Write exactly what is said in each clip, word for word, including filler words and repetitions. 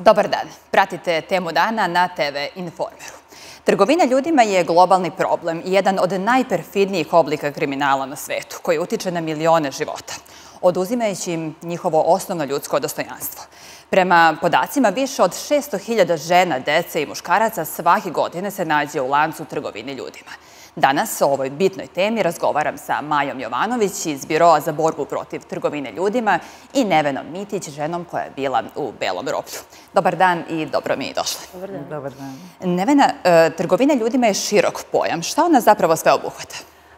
Dobar dan. Pratite temu dana na te ve Informeru. Trgovina ljudima je globalni problem i jedan od najperfidnijih oblika kriminala na svetu, koji utiče na milione života, oduzimajući im njihovo osnovno ljudsko dostojanstvo. Prema podacima, više od šesto hiljada žena, dece i muškaraca svake godine se nađe u lancu trgovine ljudima. Danas o ovoj bitnoj temi razgovaram sa Majom Jovanović iz Biroa za borbu protiv trgovine ljudima i Nevenom Mitić, ženom koja je bila u Belom roblju. Dobar dan i dobro mi došli. Dobar dan. Dobar dan. Nevena, trgovina ljudima je širok pojam. Šta ona zapravo sve obuhvata?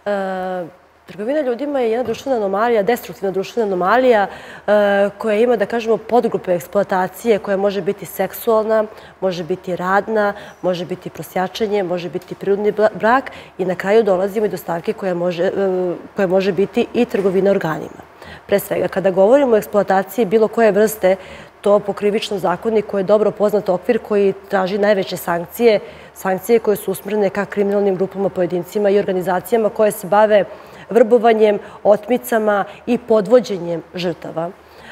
Trgovina ljudima je jedna društvena anomalija, destruktivna društvena anomalija koja ima, da kažemo, podgrupe eksploatacije koja može biti seksualna, može biti radna, može biti prosjačenje, može biti prirodni brak i na kraju dolazimo i do stavke koja može biti i trgovina organima. Pre svega, kada govorimo o eksploataciji bilo koje vrste, to po krivičnom zakoniku je dobro poznat okvir koji traži najveće sankcije, sankcije koje su usmjerene ka kriminalnim grupama, pojedincima i organizacijama koje se bave vrbovanjem, otmicama i podvođenjem žrtava.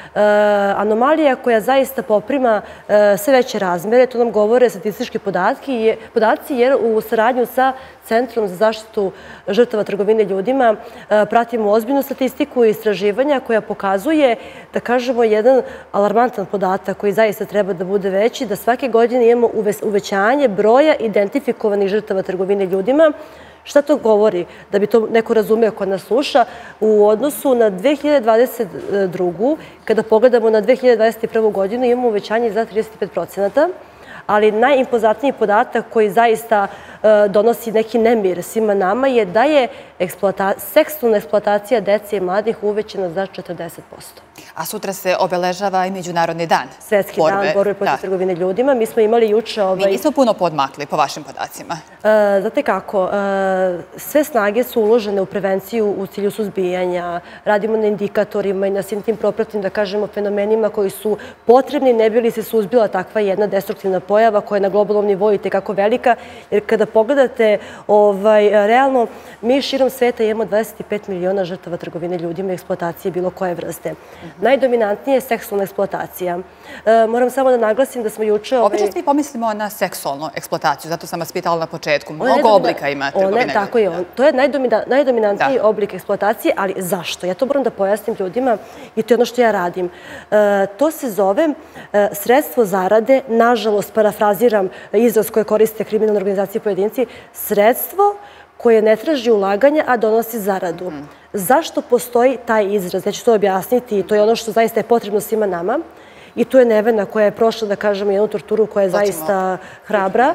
Anomalija koja zaista poprima sve veće razmere, to nam govore statistički podaci, jer u saradnju sa Centrom za zaštitu žrtava trgovine ljudima pratimo ozbiljnu statistiku i istraživanja koja pokazuje, da kažemo, jedan alarmantan podatak koji zaista treba da bude veći, da svake godine imamo uvećanje broja identifikovanih žrtava trgovine ljudima. Šta to govori? Da bi to neko razumeo ko nas sluša, u odnosu na dve hiljade dvadeset drugu. kada pogledamo na dve hiljade dvadeset prvu. godinu, imamo uvećanje za trideset pet procenata, ali najimpozantniji podatak koji zaista donosi neki nemir svima nama je da je seksualna eksploatacija dece i mladih uvećena za četrdeset posto. A sutra se obeležava i Međunarodni dan. Svetski dan borbe protiv trgovine ljudima. Mi smo imali juče... Mi nismo puno podmakli po vašim podacima. Znate kako, sve snage su uložene u prevenciju u cilju suzbijanja. Radimo na indikatorima i na svim tim propratnim, da kažemo, fenomenima koji su potrebni, ne bi li se suzbila takva jedna destruktivna pojava koja je na globalnom nivou i tekako velika. Jer kada pogledate, realno, mi širom sveta imamo dvadeset pet miliona žrtava trgovine ljudima i eksploatacije bilo koje vrste. Najdominantnija je seksualna eksploatacija. Moram samo da naglasim da smo juče... Obično svi pomislimo na seksualnu eksploataciju, zato sam vas pitala na početku. Mnogo oblika ima trgovine ljudima. Tako je. To je najdominantniji oblik eksploatacije, ali zašto? Ja to moram da pojasnim ljudima i to je ono što ja radim. To se zove sredstvo zarade, nažalost, parafraziram izraz koje koriste kriminalne organizacije i pojedinci, sredstvo koje ne traži ulaganja, a donosi zaradu. Zašto postoji taj izraz? Ja ću to objasniti i to je ono što zaista je potrebno svima nama. I tu je Nevena koja je prošla, da kažemo, jednu torturu koja je zaista hrabra.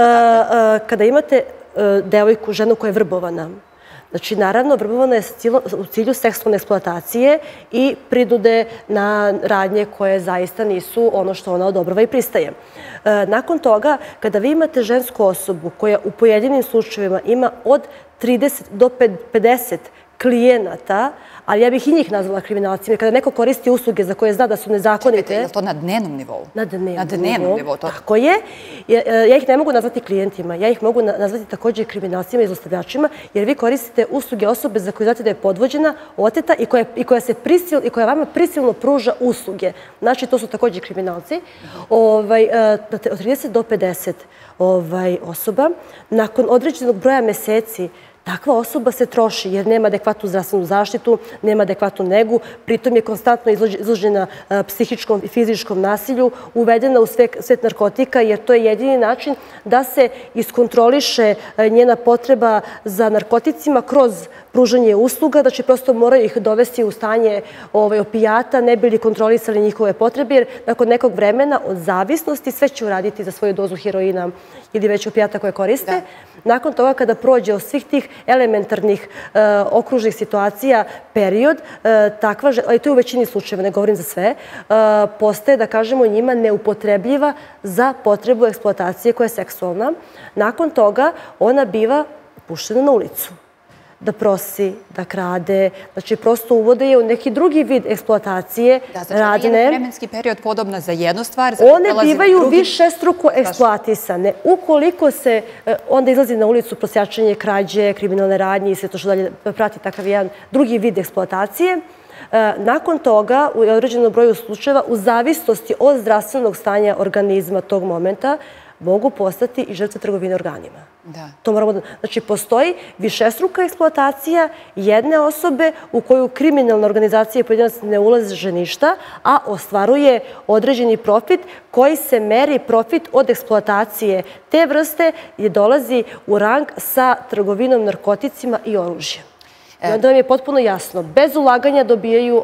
Kada imate devojku, ženu koja je vrbovana, znači, naravno, vrbovana je u cilju seksualne eksploatacije i prinude na radnje koje zaista nisu ono što ona odobrava i pristaje. Nakon toga, kada vi imate žensku osobu koja u pojedinim slučajevima ima od trideset do pedeset klijenata, ali ja bih i njih nazvala kriminalcima, kada neko koristi usluge za koje zna da su nezakonite... Čekajte, je li to na dnevnom nivou? Na dnevnom nivou. Na dnevnom nivou, to... Tako je. Ja ih ne mogu nazvati klijentima, ja ih mogu nazvati također kriminalcima i zlostavljačima, jer vi koristite usluge osobe za koje znate da je podvođena, oteta i koja vama prisilno pruža usluge. Znači, to su također kriminalci. Od trideset do pedeset osoba, nakon određenog broja meseci, takva osoba se troši jer nema adekvatnu zdravstvenu zaštitu, nema adekvatnu negu, pritom je konstantno izložena psihičkom i fizičkom nasilju, uvedena u svet narkotika, jer to je jedini način da se iskontroliše njena potreba za narkoticima kroz pružanje usluga, znači prosto moraju ih dovesti u stanje opijata, ne bi li kontrolisali njihove potrebe, jer nakon nekog vremena od zavisnosti sve će uraditi za svoju dozu heroina ili već opijata koje koriste. Nakon toga, kada prođe od svih tih elementarnih okružnih situacija period, takva, ali to je u većini slučajeva, ne govorim za sve, postaje, da kažemo, njima neupotrebljiva za potrebu eksploatacije koja je seksualna. Nakon toga, ona biva puštena na ulicu. Da prosi, da krade, znači prosto uvode je u neki drugi vid eksploatacije radne. Da, znači jedan vremenski period podobna za jednu stvar, za prelazi na drugi. One bivaju višestruko eksploatisane. Ukoliko se onda izlazi na ulicu prosjačenje, krađe, kriminalne radnje i sve to što dalje prati takav jedan drugi vid eksploatacije, Nakon toga, u određenom broju slučajeva, u zavisnosti od zdravstvenog stanja organizma tog momenta, mogu postati i žrtve trgovine organima. To moramo da... Znači, postoji višestruka eksploatacija jedne osobe u koju kriminalna organizacija i pojedinac ne ulaže ništa, a ostvaruje određeni profit koji se meri profit od eksploatacije te vrste i dolazi u rang sa trgovinom narkoticima i oružjem. I onda vam je potpuno jasno. Bez ulaganja dobijaju,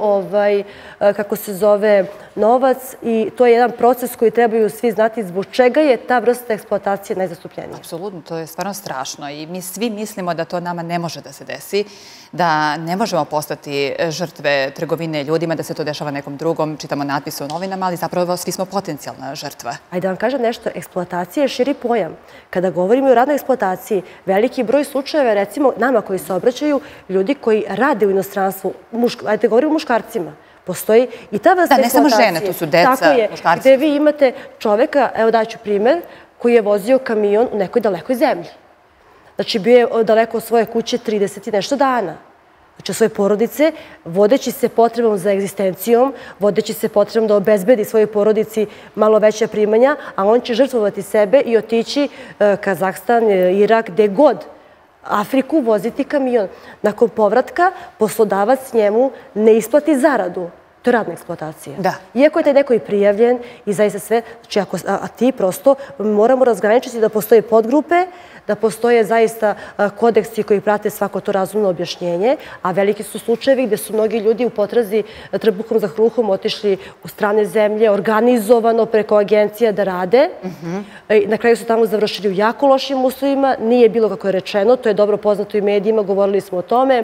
kako se zove, novac i to je jedan proces koji trebaju svi znati zbog čega je ta vrsta eksploatacije najzastupljenija. Apsolutno, to je stvarno strašno i mi svi mislimo da to nama ne može da se desi, da ne možemo postati žrtve trgovine ljudima, da se to dešava nekom drugom, čitamo natpise u novinama, ali zapravo svi smo potencijalna žrtva. Ajde da vam kažem nešto, eksploatacija je širi pojam. Kada govorimo o radnoj eksploataciji, veliki broj slučajeva, recimo nama koji se obraćaju, ljudi koji rade u inostranstvu, ajde govorimo o muškarcima, postoji i ta vrsta eksploatacije. Da, ne samo žene, tu su deca, muškarci. Tako je, gde vi imate čoveka, evo daću primer, koji je vozio kamion u nekoj dalekoj zemlji. Znači, bio je daleko od svoje kuće trideset i nešto dana. Znači, od svoje porodice, vodeći se potrebom za egzistencijom, vodeći se potrebom da obezbedi svojoj porodici malo veća primanja, a on će žrtvovati sebe i otići Kazahstan, Irak, gde god, Afriku, voziti kamion. Nakon povratka, poslodavac njemu ne isplati zaradu. To je radna eksploatacija. Iako je taj neko i prijavljen i zaista sve, a ti prosto moramo razgraničiti da postoje podgrupe, da postoje zaista kodeksi koji prate svako to razumno objašnjenje, a veliki su slučajevi gde su mnogi ljudi u potrazi trbuhom za kruhom otišli u strane zemlje, organizovano preko agencija da rade. Na kraju su tamo završili u jako lošim uslovima, nije bilo kako je rečeno, to je dobro poznato i medijima, govorili smo o tome.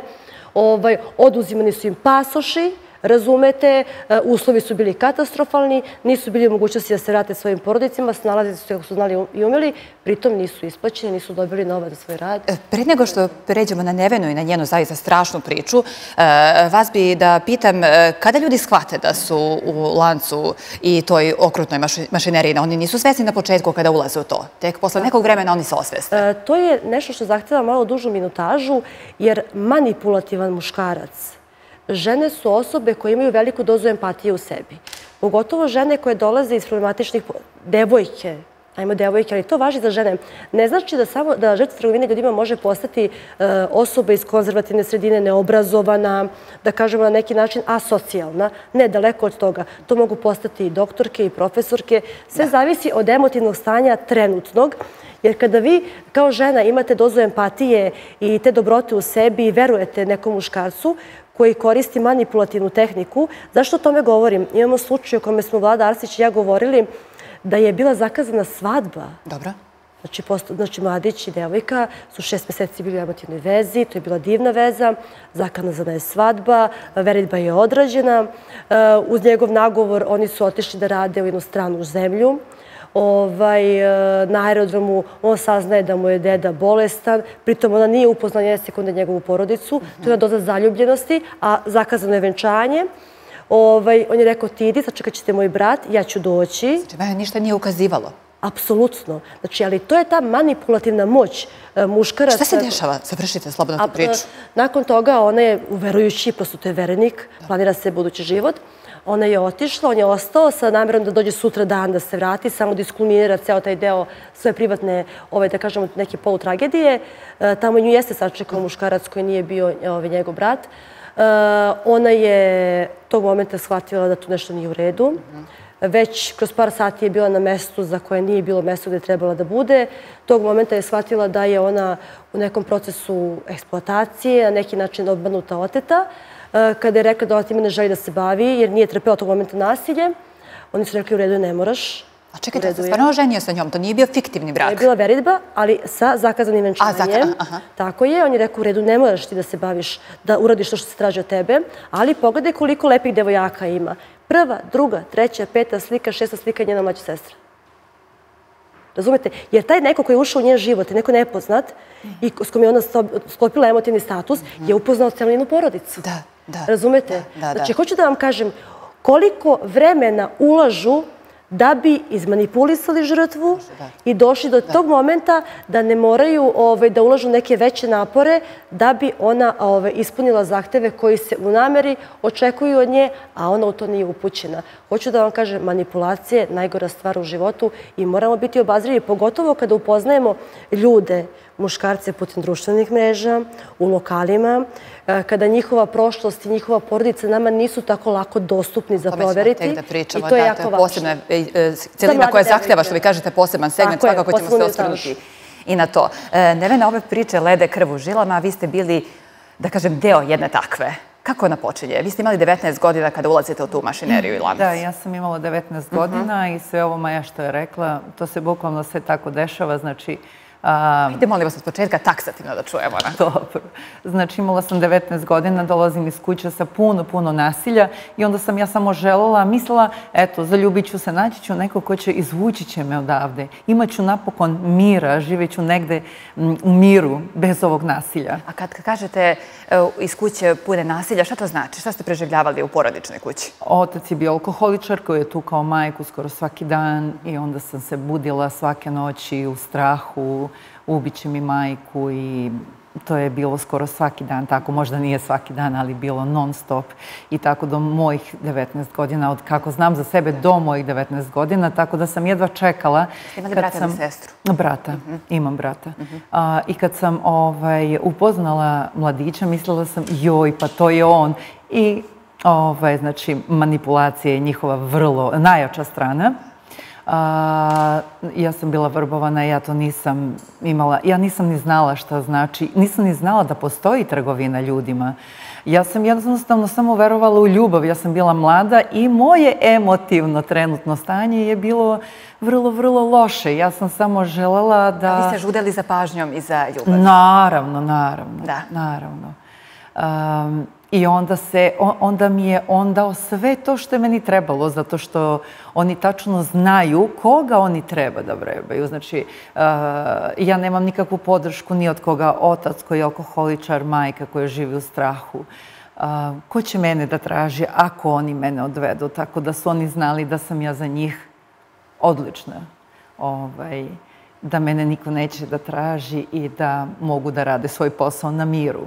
Oduzimani su im pasoši, razumete, uslovi su bili katastrofalni, nisu bili u mogućnosti da se vrate svojim porodicima, snalazili su se kako su znali i umeli, pritom nisu isplaćeni, nisu dobili novac za svoj rad. Pre nego što pređemo na Nevenu i na njenu zaista strašnu priču, vas bi da pitam kada ljudi shvate da su u lancu i toj okrutnoj mašineriji, oni nisu svesni na početku kada ulaze u to, tek posle nekog vremena oni se osveste. To je nešto što zahteva malo dužu minutažu, jer manipulativan muškarac, žene su osobe koje imaju veliku dozu empatije u sebi. Pogotovo žene koje dolaze iz problematičnih devojke, ajmo devojke, ali to važi za žene. Ne znači da samo da žrtva trgovine ljudima može postati osoba iz konzervativne sredine, neobrazovana, da kažemo na neki način asocijalna. Ne, daleko od toga. To mogu postati i doktorke i profesorke. Sve zavisi od emotivnog stanja trenutnog. Jer kada vi kao žena imate dozu empatije i te dobrote u sebi i verujete nekom muškarcu koji koristi manipulativnu tehniku, zašto o tome govorim? Imamo slučaj o kome smo Vlada Arsić i ja govorili da je bila zakazana svadba. Dobro. Znači, mladić i devojka su šest meseci bili u emotivnoj vezi, to je bila divna veza, zakazana je svadba, veritba je odrađena. Uz njegov nagovor oni su otišli da rade u jednu stranu zemlju. Na aerodromu on saznaje da mu je deda bolestan, pritom ona nije upoznala njene sekunde njegovu porodicu, to je jedna doza zaljubljenosti, a zakazano je venčanje. On je rekao, ti idi, sačekat ćete moj brat, ja ću doći. Znači, mene ništa nije ukazivalo. Apsolutno. Znači, ali to je ta manipulativna moć muškaraca. Šta se dešava? Završite slobodno tu priču. Nakon toga ona je uverujući, prosto to je verenik, planira se budući život. Ona je otišla, on je ostao sa namjerom da dođe sutra dan da se vrati, samo da iskulminira ceo taj deo svoje privatne, da kažemo, neke polutragedije. Tamo nju jeste sačekao muškarac koji nije bio njegov brat. Ona je tog momenta shvatila da tu nešto nije u redu. Već kroz par sati je bila na mestu za koje nije bilo mesto gde je trebala da bude. Tog momenta je shvatila da je ona u nekom procesu eksploatacije, na neki način obmanuta, oteta. Kada je rekla da ona time ne želi da se bavi, jer nije trpela tog momenta nasilje, oni su rekli u redu ne moraš. A čekajte, se stvarno oženio sa njom, to nije bio fiktivni brak? Je bila veritba, ali sa zakazanim venčanjem. Tako je, on je rekao u redu ne moraš ti da se baviš, da uradiš to što se traži od tebe, ali pogledaj koliko lepih devojaka ima. Prva, druga, treća, peta slika, šesta slika je njena mlađa sestra. Razumete? Jer taj neko koji je ušao u njen život, je neko nepoznat i s kojom je ona sklopila emotivni status, je upoznao cijelu njenu porodicu. Da, da. Razumete? Znači, hoću da vam kažem koliko vremena ulažu da bi izmanipulisali žrtvu i došli do tog momenta da ne moraju da ulažu neke veće napore da bi ona ispunila zahteve koji se u nameri očekuju od nje, a ona u to nije upućena. Hoću da vam kažem, manipulacija je najgora stvar u životu i moramo biti obazrivi, pogotovo kada upoznajemo ljude, muškarce putem društvenih mreža, u lokalima, kada njihova prošlost i njihova porodica nama nisu tako lako dostupni za proveriti. I to je jako važno. Posebna celina koja zahteva, što vi kažete, poseban segment, svakako ćemo se osvrnuti i na to. Nevena, ove priče lede krv u žilama, a vi ste bili, da kažem, deo jedne takve. Kako ona počinje? Vi ste imali devetnaest godina kada ulazite u tu mašineriju i lanac. Da, ja sam imala devetnaest godina i sve ovo Maja što je rekla, to se bukvalno sve tako dešava, znači... Ide, molim vas, od početka taksativno da čujemo. Dobro. Znači, imala sam devetnaest godina, dolazim iz kuće sa puno, puno nasilja i onda sam ja samo želela, mislila, eto, zaljubit ću se, naći ću neko ko će, izvući će me odavde. Imaću napokon mira, živeću negde u miru, bez ovog nasilja. A kad kažete iz kuće pune nasilja, šta to znači? Šta ste preživljavali u porodičnoj kući? Otac je bio alkoholičar koji je tukao majku skoro svaki dan i onda sam se budila svake noći u strahu, ubiće mi majku i to je bilo skoro svaki dan, tako možda nije svaki dan, ali bilo non stop i tako do mojih devetnaest godina, od kako znam za sebe do mojih devetnaest godina, tako da sam jedva čekala. Ste imali brata ili sestru? Brata, imam brata. I kad sam upoznala mladića, mislila sam, joj, pa to je on. I znači manipulacija je njihova vrlo najjača strana. Ja sam bila vrbovana, ja to nisam imala, ja nisam ni znala šta znači, nisam ni znala da postoji trgovina ljudima. Ja sam jednostavno samo verovala u ljubav, ja sam bila mlada i moje emotivno trenutno stanje je bilo vrlo, vrlo loše. Ja sam samo želela da... A vi ste žudeli za pažnjom i za ljubav? Naravno, naravno, naravno. I onda mi je on dao sve to što je meni trebalo, zato što oni tačno znaju koga oni treba da vrebaju. Znači, ja nemam nikakvu podršku ni od koga, otac koji je alkoholičar, majka koja živi u strahu. Ko će mene da traži ako oni mene odvedu? Tako da su oni znali da sam ja za njih odlična. Da mene niko neće da traži i da mogu da rade svoj posao na miru.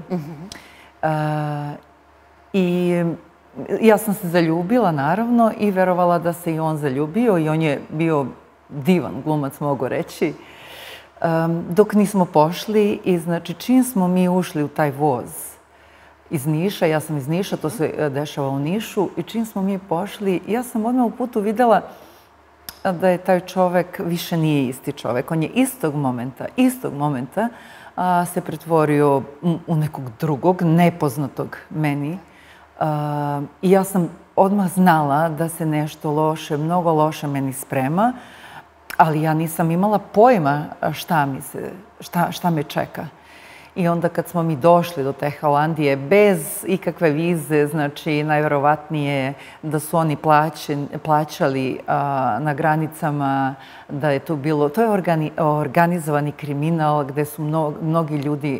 I ja sam se zaljubila, naravno, i verovala da se i on zaljubio i on je bio divan glumac, mogu reći, dok nismo pošli i znači čim smo mi ušli u taj voz iz Niša, ja sam iz Niša, to se dešava u Nišu, i čim smo mi pošli, ja sam odmah u putu videla da je taj čovek više nije isti čovek. On je istog momenta, istog momenta se pretvorio u nekog drugog, nepoznatog meni. I ja sam odmah znala da se nešto loše, mnogo loše meni sprema, ali ja nisam imala pojma šta me čeka. I onda kad smo mi došli do te Holandije bez ikakve vize, znači najverovatnije da su oni plaćali na granicama, da je to bilo, to je organizovani kriminal gde su mnogi ljudi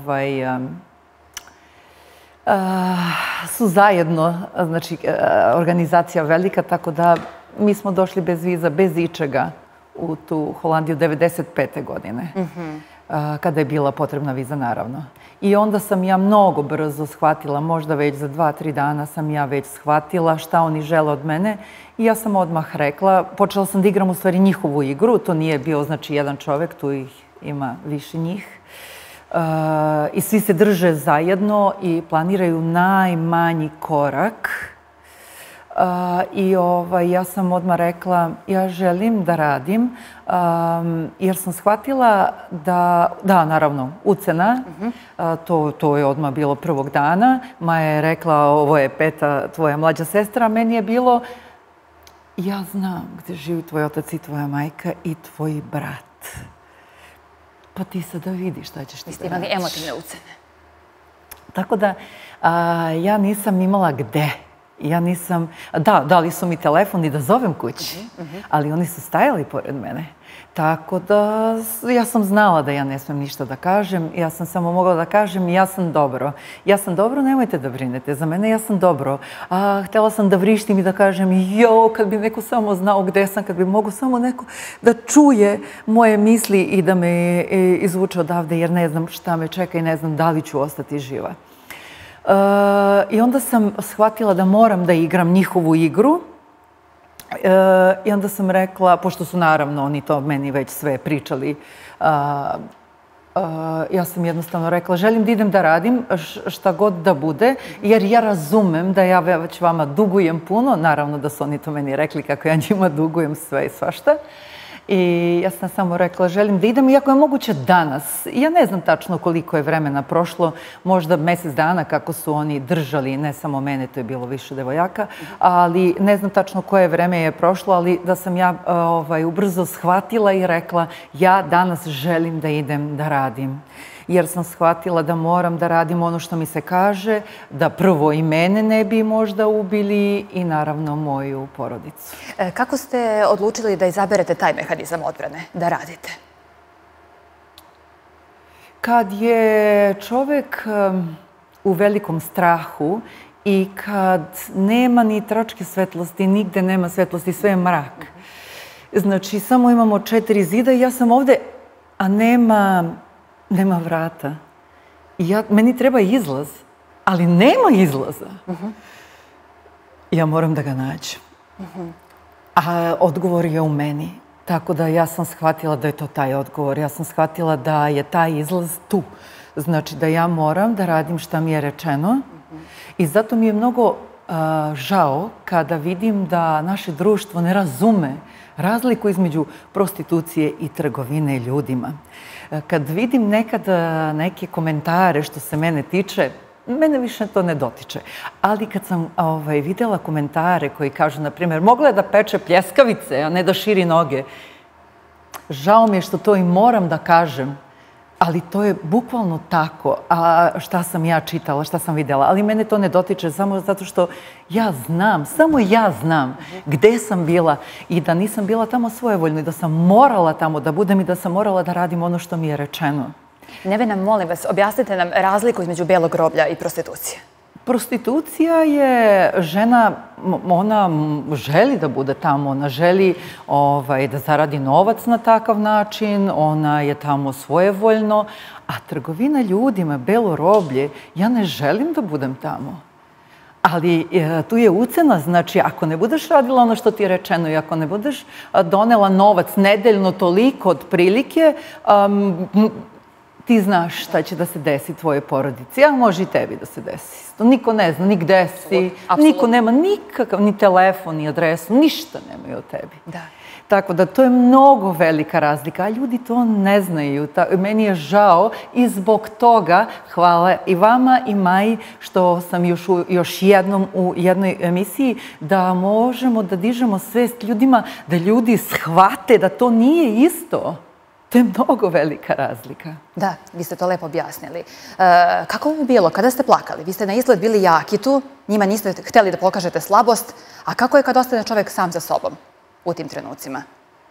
su zajedno, znači organizacija velika, tako da mi smo došli bez viza, bez ičega u tu Holandiju devedeset pete godine. Kada je bila potrebna viza, naravno. I onda sam ja mnogo brzo shvatila, možda već za dva, tri dana sam ja već shvatila šta oni žele od mene i ja sam odmah rekla, počela sam da igram u stvari njihovu igru, to nije bio znači jedan čovek, tu ih ima više njih. I svi se drže zajedno i planiraju najmanji korak. I ja sam odmah rekla, ja želim da radim, jer sam shvatila da, da, naravno, ucena, to je odmah bilo prvog dana. Maja je rekla, ovo je Peta, tvoja mlađa sestra, a meni je bilo, ja znam gde živi tvoj otac i tvoja majka i tvoj brat. Pa ti sad da vidiš šta ćeš ti da radiš. Vi ste imali emotivne ucene. Tako da ja nisam imala gde. Ja nisam... Da, dali su mi telefon i da zovem kući, ali oni su stajali pored mene. Tako da ja sam znala da ja ne smijem ništa da kažem. Ja sam samo mogla da kažem ja sam dobro. Ja sam dobro, nemojte da brinete. Za mene ja sam dobro. A htjela sam da vrištim i da kažem jo, kad bi neko samo znao gde sam, kad bi mogo samo neko da čuje moje misli i da me izvuče odavde jer ne znam šta me čeka i ne znam da li ću ostati živa. I onda sam shvatila da moram da igram njihovu igru. I onda sam rekla, pošto su naravno oni to meni već sve pričali, ja sam jednostavno rekla, želim da idem da radim šta god da bude, jer ja razumem da ja već vama dugujem puno, naravno da su oni to meni rekli kako ja njima dugujem sve i svašta. I ja sam samo rekla, želim da idem, iako je moguće danas. Ja ne znam tačno koliko je vremena prošlo, možda mjesec dana kako su oni držali, ne samo mene, to je bilo više devojaka, ali ne znam tačno koje vreme je prošlo, ali da sam ja ubrzo shvatila i rekla, ja danas želim da idem da radim. Jer sam shvatila da moram da radim ono što mi se kaže, da prvo i mene ne bi možda ubili i naravno moju porodicu. Kako ste odlučili da izaberete taj mehanizam odbrane, da radite? Kad je čovek u velikom strahu i kad nema ni tračke svetlosti, nigde nema svetlosti, sve je mrak. Znači, samo imamo četiri zida i ja sam ovde, a nema... Nema vrata. Meni treba izlaz, ali nema izlaza. Ja moram da ga nađem. A odgovor je u meni. Tako da ja sam shvatila da je to taj odgovor. Ja sam shvatila da je taj izlaz tu. Znači da ja moram da radim šta mi je rečeno. I zato mi je mnogo žao kada vidim da naše društvo ne razume razliku između prostitucije i trgovine ljudima. Kad vidim nekad neke komentare što se mene tiče, mene više to ne dotiče. Ali kad sam vidjela komentare koji kažu, na primjer, mogla je da peče pljeskavice, a ne da širi noge, žao mi je što to i moram da kažem, ali to je bukvalno tako. A šta sam ja čitala, šta sam vidjela, ali mene to ne dotiče samo zato što ja znam, samo ja znam gde sam bila i da nisam bila tamo svojevoljno i da sam morala tamo da budem i da sam morala da radim ono što mi je rečeno. Nevena, molim vas, objasnite nam razliku između belog roblja i prostitucije. Prostitucija je žena, ona želi da bude tamo, ona želi da zaradi novac na takav način, ona je tamo svojevoljno, a trgovina ljudima, belo roblje, ja ne želim da budem tamo. Ali tu je ucena, znači ako ne budeš radila ono što ti je rečeno i ako ne budeš donela novac nedeljno toliko od prilike, ti znaš šta će da se desi tvojoj porodici, a može i tebi da se desi. Niko ne zna ni gde si, niko nema nikakav, ni telefon, ni adresu, ništa nemaju o tebi. Tako da to je mnogo velika razlika, a ljudi to ne znaju. Meni je žao i zbog toga hvala i vama i Maji što sam još jednom u jednoj emisiji da možemo da dižemo svest ljudima, da ljudi shvate da to nije isto. To je mnogo velika razlika. Da, vi ste to lepo objasnili. Kako bi bilo kada ste plakali? Vi ste na izgled bili jaki tu, njima niste hteli da pokažete slabost, a kako je kad ostane čovek sam za sobom u tim trenucima?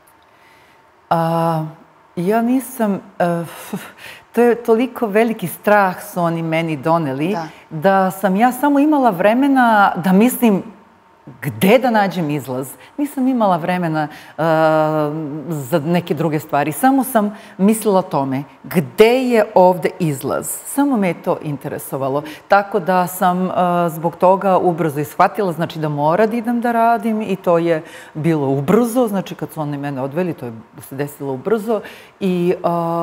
Ja nisam... To je toliko veliki strah su oni meni doneli, da sam ja samo imala vremena da mislim gde da nađem izlaz. Nisam imala vremena za neke druge stvari. Samo sam mislila o tome gde je ovde izlaz. Samo me je to interesovalo. Tako da sam zbog toga ubrzo ishvatila, znači da mora da idem da radim i to je bilo ubrzo. Znači kad su oni mene odveli, to je se desilo ubrzo. I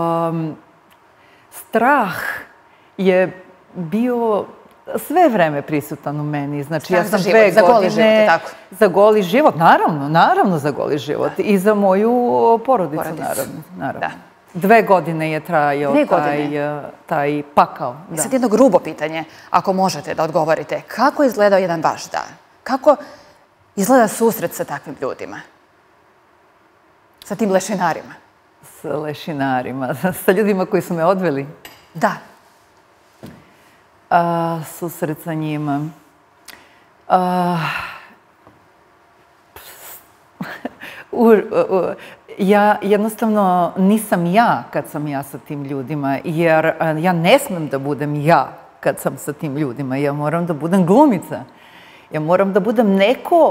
strah je bio sve vreme prisutan u meni. Znači, ja sam dve godine... Za goli život, je tako? Za goli život, naravno, naravno za goli život. I za moju porodicu, naravno. Dve godine je trajao taj pakao. Sad jedno grubo pitanje, ako možete da odgovorite. Kako je izgledao jedan vaš dan? Kako izgleda susret sa takvim ljudima? Sa tim lešinarima? Sa lešinarima, sa ljudima koji su me odveli? Da. Susret sa njima. Ja jednostavno nisam ja kad sam ja sa tim ljudima, jer ja ne smem da budem ja kad sam sa tim ljudima. Ja moram da budem glumica. Ja moram da budem neko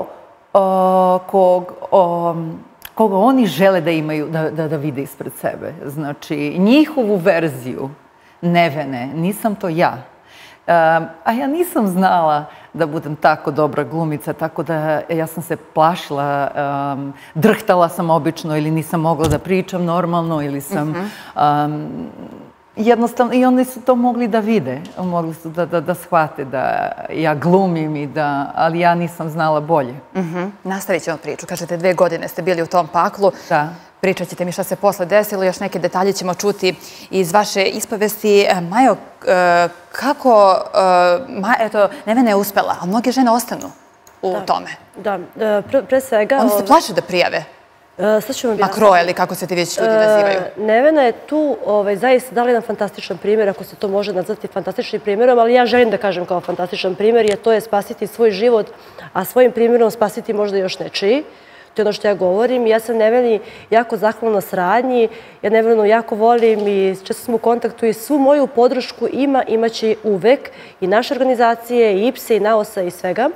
koga oni žele da imaju, da vide ispred sebe. Znači, njihovu verziju Nevene, nisam to ja. A ja nisam znala da budem tako dobra glumica, tako da ja sam se plašila, drhtala sam obično ili nisam mogla da pričam normalno ili sam... Jednostavno, i oni su to mogli da vide, mogli su da shvate da ja glumim i da, ali ja nisam znala bolje. Nastavit ćemo priču. Kažete, dve godine ste bili u tom paklu. Da. Pričat ćete mi šta se posle desilo, još neke detalje ćemo čuti iz vaše ispovesti. Majo, kako, eto, Nevena je uspela, ali mnoge žene ostanu u tome. Da, pre svega... Oni se plaše da prijave. Sad ću vam objasniti. Makro, ili kako se ti već ljudi nazivaju? Nevena je tu zaista dala jedan fantastičan primjer, ako se to može nazvati fantastičnim primjerom, ali ja želim da kažem kao fantastičan primjer, jer to je spasiti svoj život, a svojim primjerom spasiti možda još nečiji. To je ono što ja govorim. Ja sam Neveni jako zahvalna na saradnji, ja Nevenu jako volim i često sam u kontaktu i svu moju podršku ima, imaće uvek i naše organizacije, i I P S E, i Naosa i svega.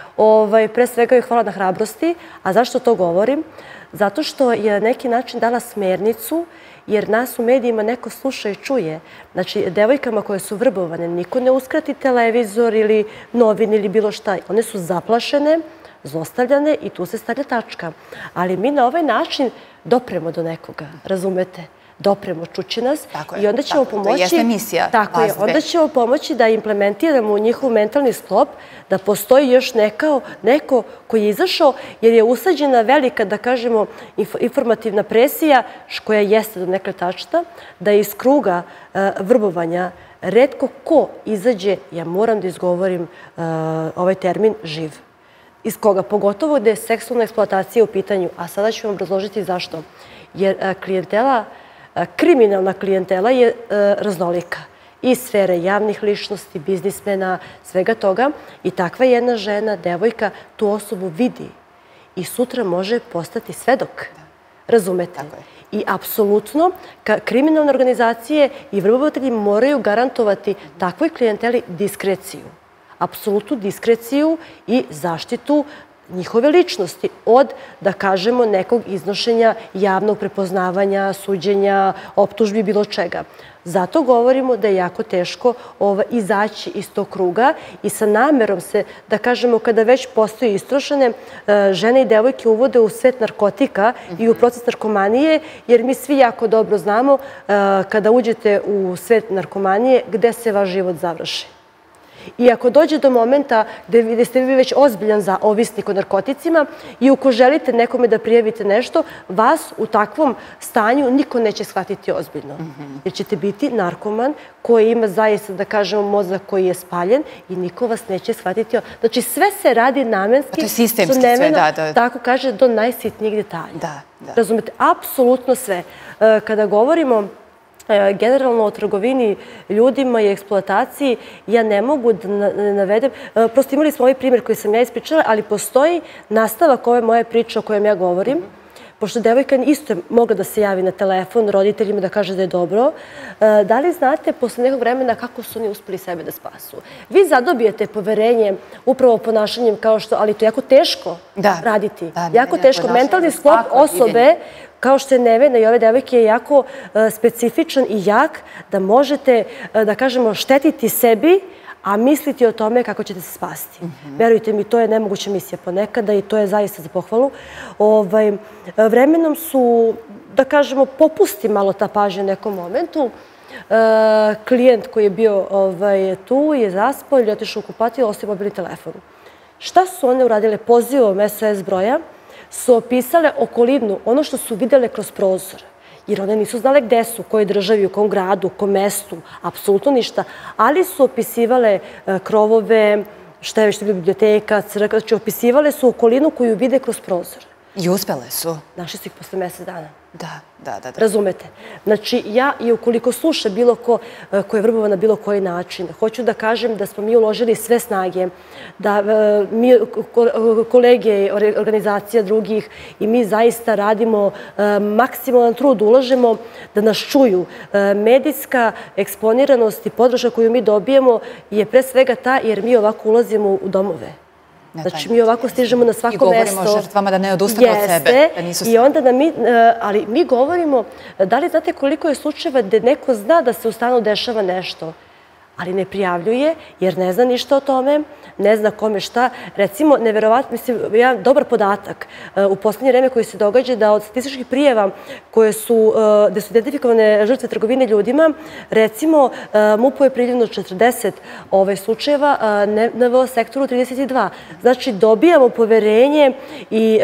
Pre svega joj hvala na hrabrosti. A zašto to govorim? Zato što je na neki način dala smernicu, jer nas u medijima neko sluša i čuje. Znači, devojkama koje su vrbovane, niko ne uskrati televizor ili novin ili bilo šta. One su zaplašene, zlostavljane i tu se stavlja tačka. Ali mi na ovaj način dopremo do nekoga, razumete? Dopremo, čuće nas i onda ćemo pomoći... To jeste misija. Tako je, onda ćemo pomoći da implementiramo u njihov mentalni sklop, da postoji još neko koji je izašao, jer je usađena velika, da kažemo, informativna presija, koja jeste do nekada tačna, da iz kruga vrbovanja retko ko izađe, ja moram da izgovorim ovaj termin, živ. Iz koga? Pogotovo gde je seksualna eksploatacija u pitanju. A sada ću vam obrazložiti zašto. Jer klijentela, kriminalna klijentela je raznolika. Iz sfere javnih ličnosti, biznismena, svega toga. I takva jedna žena, devojka, tu osobu vidi. I sutra može postati svedok. Razumete? I apsolutno, kriminalne organizacije i vrbovatelji moraju garantovati takvoj klijenteli diskreciju. Apsolutnu diskreciju i zaštitu njihove ličnosti od, da kažemo, nekog iznošenja javnog prepoznavanja, suđenja, optužbi, bilo čega. Zato govorimo da je jako teško izaći iz tog kruga i sa namerom se, da kažemo, kada već postoji istrošene, žene i devojke uvode u svet narkotika i u proces narkomanije, jer mi svi jako dobro znamo kada uđete u svet narkomanije gde se vaš život završi. I ako dođe do momenta gde ste vi već ozbiljan za ovisnik o narkoticima i uko želite nekome da prijavite nešto, vas u takvom stanju niko neće shvatiti ozbiljno. Jer ćete biti narkoman koji ima zaista, da kažemo, mozak koji je spaljen i niko vas neće shvatiti. Znači, sve se radi namenski. To je sistemski sve, da, da. Tako kaže, do najsitnijih detalja. Da, da. Razumete, apsolutno sve. Kada govorimo generalno o trgovini ljudima i eksploataciji, ja ne mogu da navedem, prosto imali smo ovaj primjer koji sam ja ispričala, ali postoji nastavak ove moje priče o kojem ja govorim, pošto devojka isto je mogla da se javi na telefon roditeljima da kaže da je dobro. Da li znate posle nekog vremena kako su oni uspeli sebe da spasu? Vi zadobijete poverenje upravo ponašanjem kao što, ali to je jako teško raditi. Jako teško. Mentalni sklop osobe kao što je Nevena i ove devojke je jako specifičan i jak da možete, da kažemo, štetiti sebi, a misliti o tome kako ćete se spasti. Verujte mi, to je nemoguća misija ponekada i to je zaista za pohvalu. Vremenom su, da kažemo, popusti malo ta pažnja u nekom momentu. Klijent koji je bio tu je zaspao ili otišao u kupatiju, ostavio mobilni telefon. Šta su one uradile? Pozivom S O S broja su opisale okolinu, ono što su videle kroz prozor. Jer one nisu znale gde su, u kojoj državi, u kom gradu, u kom mestu, apsolutno ništa. Ali su opisivale krovove, šta je već biblioteka, crkva, znači opisivale su okolinu koju vide kroz prozor. I uspele su? Našli su ih posle mesec dana. Da, da, da. Razumete? Znači, ja i ukoliko sluša bilo ko ko je vrbovan na bilo koji način, hoću da kažem da smo mi uložili sve snage, da mi, kolege, organizacija drugih i mi zaista radimo maksimalan trud, ulažemo da nas čuju. Medijska eksponiranost i podrška koju mi dobijemo je pre svega ta jer mi ovako ulazimo u domove. Znači, mi ovako stižemo na svako mesto. I govorimo o žrtvama da ne odustanu od sebe. I onda da mi, ali mi govorimo, da li znate koliko je slučajeva gde neko zna da se u stanu dešava nešto, ali ne prijavljuje jer ne zna ništa o tome, ne zna kome šta. Recimo, neverovatno, mislim, jedan dobar podatak u poslednje vreme koji se događa da od statističkih prijeva koje su, gde su identifikovane žrtve trgovine ljudima, recimo, MUP-u je prijavljeno četrdeset slučajeva, N V O sektoru trideset dva. Znači, dobijamo poverenje i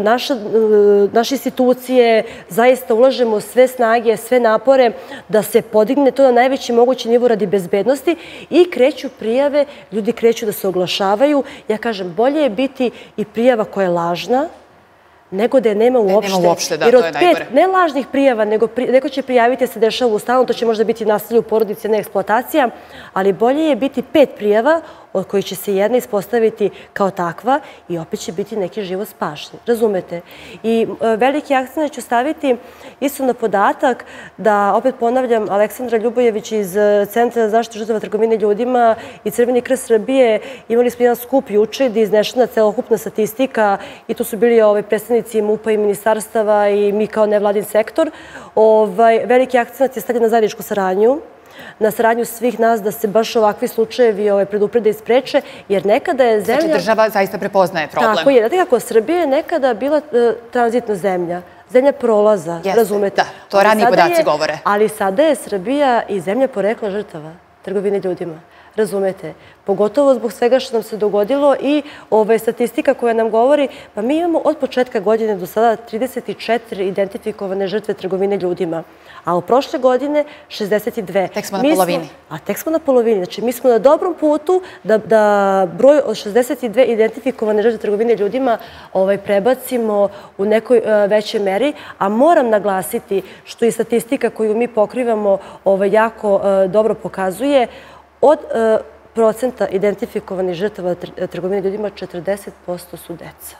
naše institucije zaista ulažemo sve snage, sve napore da se podigne to na najveći mogući nivo radi bezbednosti i kreću prijave, ljudi kreću da se oglašavaju. Ja kažem, bolje je biti i prijava koja je lažna, nego da je nema uopšte. Nema uopšte, da, jer to od je pet najgore. ne lažnih prijava, nego pri, neko će prijaviti da se dešava u stanu, to će možda biti nasilje u porodici, ne eksploatacija, ali bolje je biti pet prijava od kojih će se jedna ispostaviti kao takva i opet će biti neki život spašen. Razumete? I e, veliki akcent ću staviti isto na podatak da, opet ponavljam, Aleksandra Ljubojević iz Centra za zaštitu žrtava trgovine ljudima i Crveni krst Srbije imali smo jedan skup juče gde je iznešena celokupna statistika i tu su bili ovaj, predstavnici MUP-a i ministarstava i mi kao nevladin sektor. Ovaj, veliki akcent je stavljen na zajedničku saradnju, na saradnju svih nas da se baš ovakvi slučajevi preduprede i spreče, jer nekada je zemlja... Znači država zaista prepoznaje problem. Tako je. Znate kako, Srbija je nekada bila tranzitna zemlja, zemlja prolaza, razumete? Da, to raniji podaci govore. Ali sada je Srbija i zemlja porekla žrtava trgovine ljudima. Razumete? Pogotovo zbog svega što nam se dogodilo i statistika koja nam govori, pa mi imamo od početka godine do sada trideset četiri identifikovane žrtve trgovine ljudima, a u prošle godine šezdeset dve. Tek smo na polovini. A tek smo na polovini. Znači, mi smo na dobrom putu da broj od šezdeset dve identifikovane žrtve trgovine ljudima prebacimo u nekoj većoj meri, a moram naglasiti što i statistika koju mi pokrivamo jako dobro pokazuje, od procenta identifikovanih žrtava trgovine ljudima četrdeset posto su deca.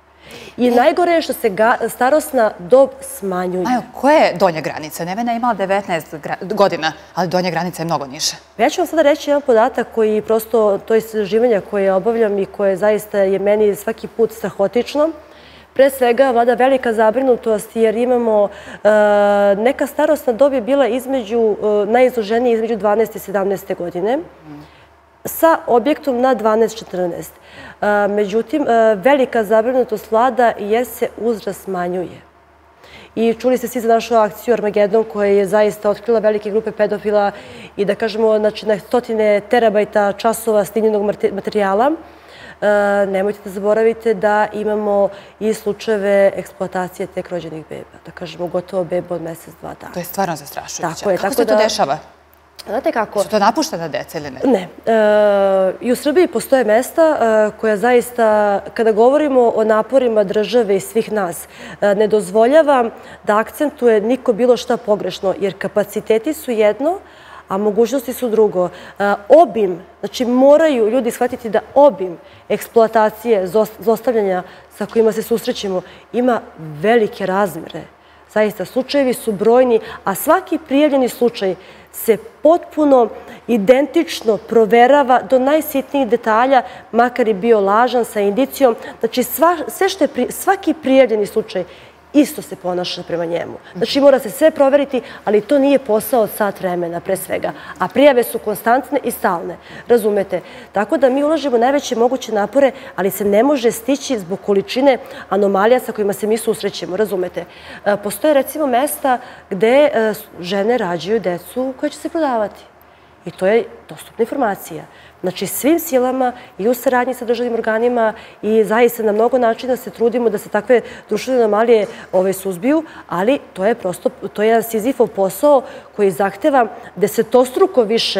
I najgore je što se starosna dob smanjuje. Majo, koja je donja granica? Nevena je imala devetnaest godina, ali donja granica je mnogo niže. Ja ću vam sada reći jedan podatak koji prosto, to je istraživanje koje obavljam i koje zaista je meni svaki put strahotično. Pre svega, vlada velika zabrinutost jer imamo neka starosna dob je bila između, najizloženija između dvanaeste i sedamnaeste godine, sa objektom na dvanaest četrnaest. Međutim, velika zabrinutost vlada jer se uzrast smanjuje. I čuli ste svi za našu akciju Armagedon koja je zaista otkrila velike grupe pedofila i da kažemo na stotine terabajta časova snimljenog materijala. Nemojte da zaboravite da imamo i slučajeve eksploatacije tek rođenih beba. Da kažemo gotovo beba od mesec, dva dana. To je stvarno zastrašujuće. Tako je. Kako se to dešava? Znate kako? Su to napuštena deca ili ne? Ne. I u Srbiji postoje mesta koja zaista, kada govorimo o naporima države i svih nas, ne dozvoljava da akcentuje niko bilo šta pogrešno, jer kapaciteti su jedno, a mogućnosti su drugo. Obim, znači moraju ljudi shvatiti da obim eksploatacije, zlostavljanja sa kojima se susrećemo ima velike razmere. Zaista, slučajevi su brojni, a svaki prijavljeni slučaj se potpuno identično proverava do najsitnijih detalja, makar i bio lažan sa indicijom. Znači, svaki prijavljeni slučaj isto se ponaša prema njemu. Znači, mora se sve proveriti, ali to nije posao od sat vremena, pre svega. A prijave su konstantne i stalne. Razumete? Tako da mi ulažemo najveće moguće napore, ali se ne može stići zbog količine anomalija sa kojima se mi susrećemo. Razumete? Postoje, recimo, mesta gde žene rađaju decu koja će se prodavati. I to je dostupna informacija. Znači, svim silama i u saradnji sa državnim organima i zaista na mnogo načina se trudimo da se takve društvene anomalije suzbiju, ali to je prosto, to je jedan Sizifov posao koji zahteva desetostruko više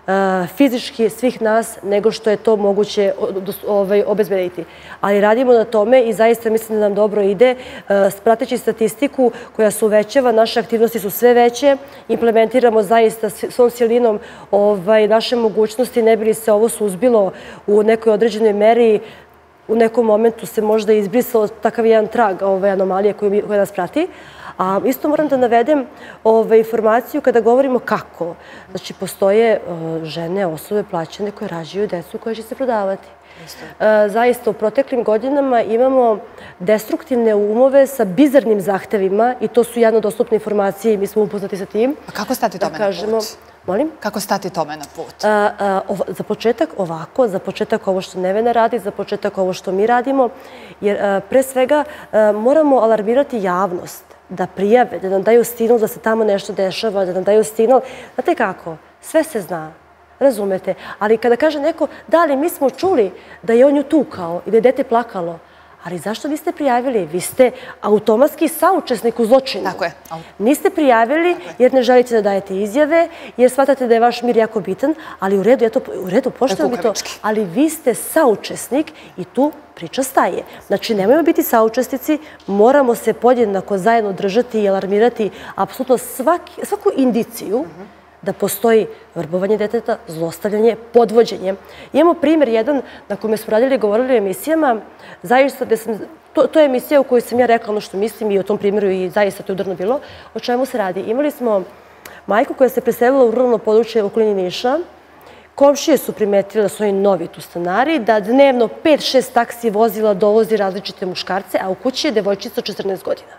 fizički svih nas nego što je to moguće obezbediti. Ali radimo na tome i zaista mislim da nam dobro ide. Prateći statistiku koja se uvećava, naše aktivnosti su sve veće, implementiramo zaista svom silinom naše mogućnosti, ne bi li se ovo suzbilo u nekoj određenoj meri. U nekom momentu se možda izbrisao takav jedan trag anomalije koja nas prati. A isto moram da navedem informaciju kada govorimo kako. Znači, postoje žene, osobe plaćene koje rađaju decu koje će se prodavati. Zaista, u proteklim godinama imamo destruktivne umove sa bizarnim zahtevima i to su javno dostupne informacije i mi smo upoznati sa tim. A kako stati tome na put? Molim? Kako stati tome na put? Za početak ovako, za početak ovo što Nevena radi, za početak ovo što mi radimo, jer pre svega moramo alarmirati javnost da prijave, da nam daju signal da se tamo nešto dešava, da nam daju signal. Znate kako? Sve se zna. Razumete? Ali kada kaže neko, da li mi smo čuli da je on nju tukao i da je dete plakalo, ali zašto niste prijavili? Vi ste automatski saučesnik u zločinu. Tako je. Niste prijavili jer ne želite da dajete izjave, jer shvatate da je vaš mir jako bitan, ali u redu, ja to, u redu, pošteno bi to, ali vi ste saučesnik i tu priča staje. Znači, nemojmo biti saučesnici, moramo se podjednako zajedno držati i alarmirati apsolutno svaku indiciju da postoji vrbovanje deteta, zlostavljanje, podvođenje. Imamo primjer jedan na kome smo radili i govorili o emisijama. Zaista, to je emisija u kojoj sam ja rekla ono što mislim i o tom primjeru i zaista to je udarno bilo. O čemu se radi? Imali smo majku koja se preselila u ruralno područje u okolini Niša. Komšije su primetili da su oni novi tu stanari, da dnevno pet šest taksi vozila dovozi različite muškarce, a u kući je devojčica od četrnaest godina.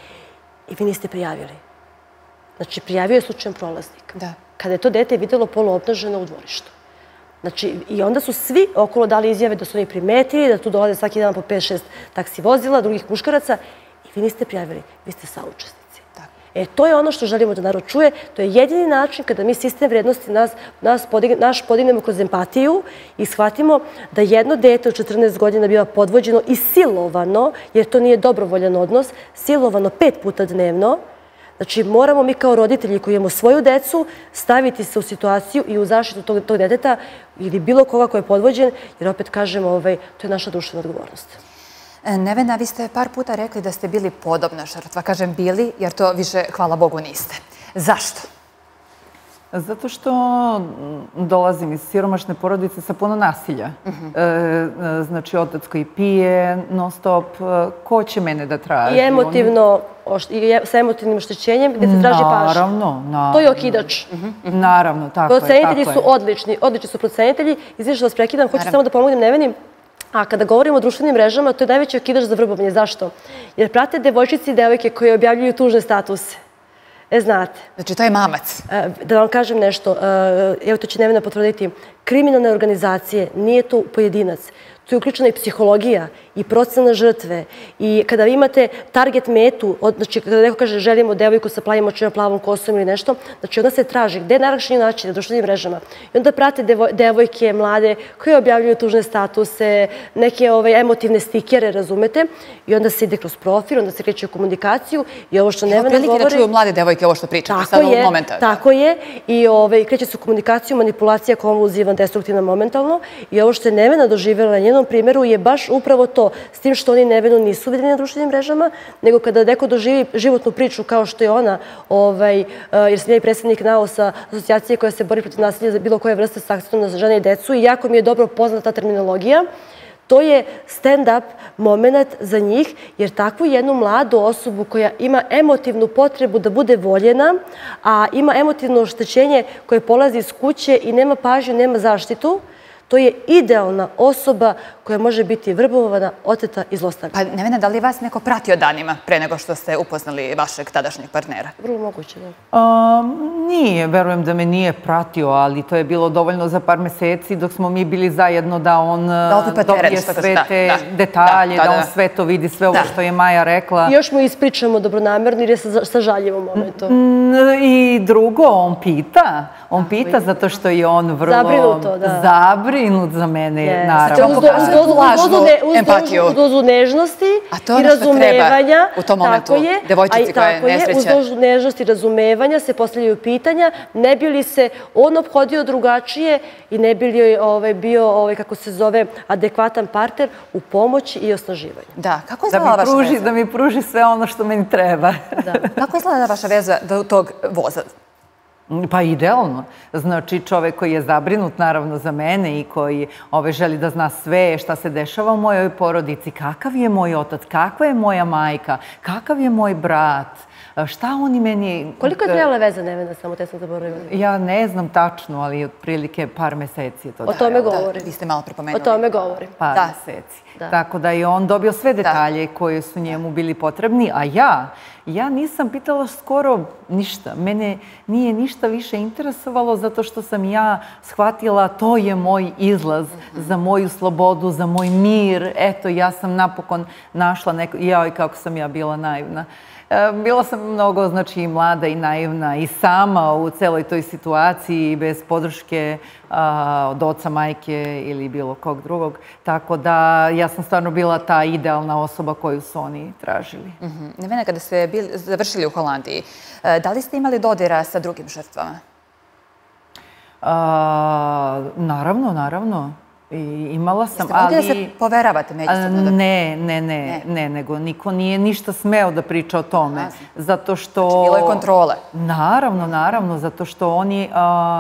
I vi niste prijavili. Znači, prijavio je slučajan prolaznik. Kada je to dete vidjelo poluobnaženo u dvorištu. Znači, i onda su svi okolo dali izjave da su oni primetili, da tu dolaze svaki dan po pet šest taksi vozila, drugih muškaraca, i vi niste prijavili. Vi ste saučesnici. E, to je ono što želimo da narod čuje. To je jedini način kada mi sistem vrednosti naš podignemo kroz empatiju i shvatimo da jedno dete od četrnaest godina biva podvođeno i silovano, jer to nije dobrovoljan odnos, silovano pet puta dnevno. Znači, moramo mi kao roditelji koji imamo svoju decu staviti se u situaciju i u zaštitu tog deteta ili bilo koga ko je podvođen, jer opet kažemo, to je naša društvena odgovornost. Nevena, vi ste par puta rekli da ste bili podobna žrtva. Kažem bili, jer to više, hvala Bogu, niste. Zašto? Zato što dolazim iz siromašne porodice sa puno nasilja. Znači, otac koji pije non stop, ko će mene da traži? I emotivno, sa emotivnim oštećenjem gdje se traži pažnja. Naravno. To je okidač. Naravno, tako je. Procenitelji su odlični, odlični su procenitelji. Izvijem što vas prekidam, hoću samo da pomognem Neveni. A kada govorimo o društvenim mrežama, to je najveći okidač za vrbovanje. Zašto? Jer prate devojčice i devojke koje objavljuju tužne statuse. E, znate. Znači, to je mamac. Da vam kažem nešto, evo to će Nevena potvrditi, kriminalne organizacije, nije to pojedinac. Tu je uključena i psihologija, i procena žrtve. I kada vi imate target metu, znači kada neko kaže želimo devojku sa plavim očima, plavom kosom ili nešto, znači onda se traži gde je najlakši način na društvenim mrežama. I onda prate devojke, mlade, koje objavljuju tužne statuse, neke emotivne stikere, razumete? I onda se ide kroz profil, onda se kreće u komunikaciju i ovo što Nevena govori... Evo prilike da čuju mlade devojke ovo što pričate sad ovog momenta. Tako je. I kreće se u komunikaciju, manipulacija konvulzivan, destruktivna momentalno. I ovo što je Nevena doživjela na njenom primjeru je baš upravo to. S tim što oni Nevenu nisu vidjeli na društvenim mrežama, nego kada neko doživi životnu priču kao što je ona, jer sam ja i predstavnik NAOS-a, asocijacije koja se bori protiv nasilja za bilo koje vrste s akcentom na žene i decu i jako mi je dobro poznata ta terminologija, to je stand-up moment za njih, jer takvu jednu mladu osobu koja ima emotivnu potrebu da bude voljena, a ima emotivno oštećenje koje polazi iz kuće i nema pažnju, nema zaštitu, to je idealna osoba koja može biti vrbovana, oteta i zlostavljena. Pa, Nevena, da li vas neko pratio danima pre nego što ste upoznali vašeg tadašnjeg partnera? Vrlo moguće, da. Nije, verujem da me nije pratio, ali to je bilo dovoljno za par meseci dok smo mi bili zajedno da on dobije sve te detalje, da on sve to vidi, sve ovo što je Maja rekla. I još mu ispričamo dobronamerno jer je sa žaljivom momentu. I drugo, on pita. On pita zato što je on vrlo zabrinut zabrinut za mene, naravno. Uz lažnu empatiju. Uz dozu nežnosti i razumevanja. U tom momentu, devojčici koja je nesreća. Uz dozu nežnosti i razumevanja se postavljaju pitanja, ne bi li se on ophodio drugačije i ne bi li bio, kako se zove, adekvatan partner u pomoći i osnaživanju. Da, kako izgleda vaša veza? Da mi pruži sve ono što meni treba. Kako izgleda vaša veza do tog voza? Pa idealno. Znači, čovek koji je zabrinut naravno za mene i koji želi da zna sve šta se dešava u mojoj porodici, kakav je moj otac, kakva je moja majka, kakav je moj brat, šta oni meni... Koliko je trajala veza, Nevena, samo te sam zaboravila? Ja ne znam tačno, ali otprilike par meseci je to trajalo. O tome govorim. Vi ste malo prepomenuli. O tome govorim. Par meseci. Tako da je on dobio sve detalje koje su njemu bili potrebni, a ja, ja nisam pitala skoro ništa. Mene nije ništa više interesovalo zato što sam ja shvatila to je moj izlaz za moju slobodu, za moj mir. Eto, ja sam napokon našla neko... Jaj, kako sam ja bila naivna. Bila sam mnogo, znači, mlada i naivna i sama u celoj toj situaciji bez podrške od oca, majke ili bilo kog drugog. Tako da ja sam stvarno bila ta idealna osoba koju su oni tražili. Nevena, kada ste završili u Holandiji, da li ste imali dodira sa drugim žrtvama? Naravno, naravno. Imala sam, ali... Jeste mogli da se poveravate međusobno? Ne, ne, ne, ne, nego niko nije ništa smeo da priča o tome. Zato što... Znači, bilo je kontrole? Naravno, naravno, zato što oni...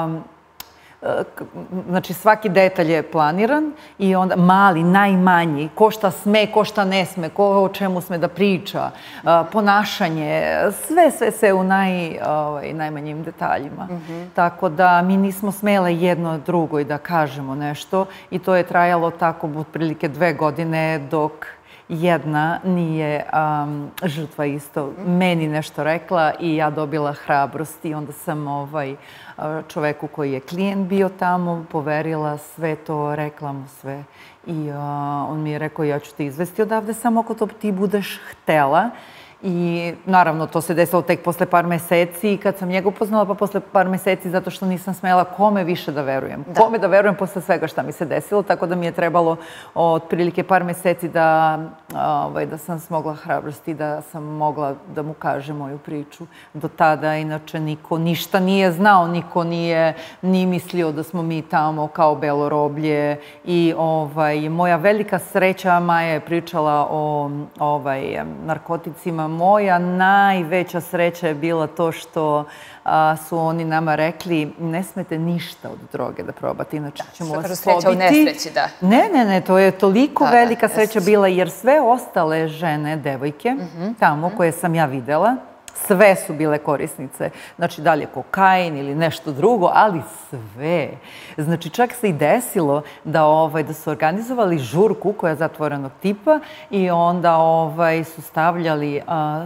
Znači, svaki detalj je planiran i onda mali, najmanji, ko šta sme, ko šta ne sme, ko o čemu sme da priča, ponašanje, sve, sve, sve u najmanjim detaljima. Tako da mi nismo smele jedno drugoj da kažemo nešto i to je trajalo tako otprilike dve godine dok jedna nije žrtva isto meni nešto rekla i ja dobila hrabrost i onda sam čoveku koji je klijent bio tamo poverila sve to, rekla mu sve i on mi je rekao ja ću te izvesti odavde samo ako to ti budeš htela. I naravno to se desilo tek posle par meseci kad sam njega upoznala, pa posle par meseci zato što nisam smela kome više da verujem. Kome da verujem posle svega šta mi se desilo, tako da mi je trebalo otprilike par meseci da sam smogla hrabrosti, da sam mogla da mu kažem moju priču. Do tada inače niko ništa nije znao, niko nije ni mislio da smo mi tamo kao belo roblje i moja velika sreća, Maja je pričala o narkoticima. Moja najveća sreća je bila to što su oni nama rekli ne smete ništa od droge da probate, inače ćemo vas pobiti. Sreća u nesreći, da. Ne, ne, ne, to je toliko velika sreća bila jer sve ostale žene, devojke, tamo koje sam ja videla, sve su bile korisnice. Znači, da li je kokain ili nešto drugo, ali sve. Znači, čak se i desilo da su organizovali žurku koja je zatvorenog tipa i onda su stavljali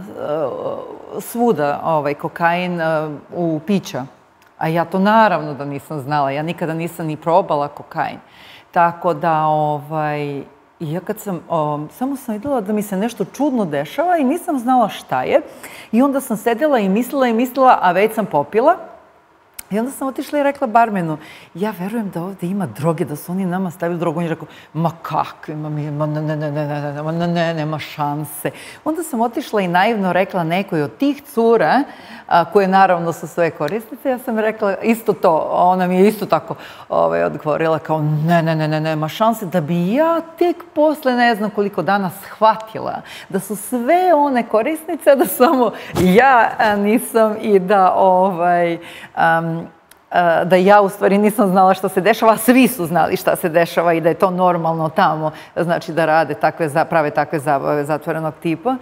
svuda kokain u pića. A ja to naravno da nisam znala. Ja nikada nisam ni probala kokain. Tako da, i ja kad sam, samo sam videla da mi se nešto čudno dešava i nisam znala šta je. I onda sam sedela i mislila i mislila, a već sam popila. I onda sam otišla i rekla barmenu, ja verujem da ovdje ima droge, da su oni nama stavili drogu. On je rekao, ma kakvi, ma ne, ne, ne, ne, ne, ne, ne, nema šanse. Onda sam otišla i naivno rekla nekoj od tih cura, koje naravno su sve korisnice, ja sam rekla isto to, ona mi je isto tako odgovorila kao ne, ne, ne, ne, nema šanse, da bi ja tek posle ne znam koliko dana shvatila da su sve one korisnice, da samo ja nisam i da ovaj... da ja u stvari nisam znala šta se dešava, a svi su znali šta se dešava i da je to normalno tamo, znači da rade takve, prave takve zabave zatvorenog tipa.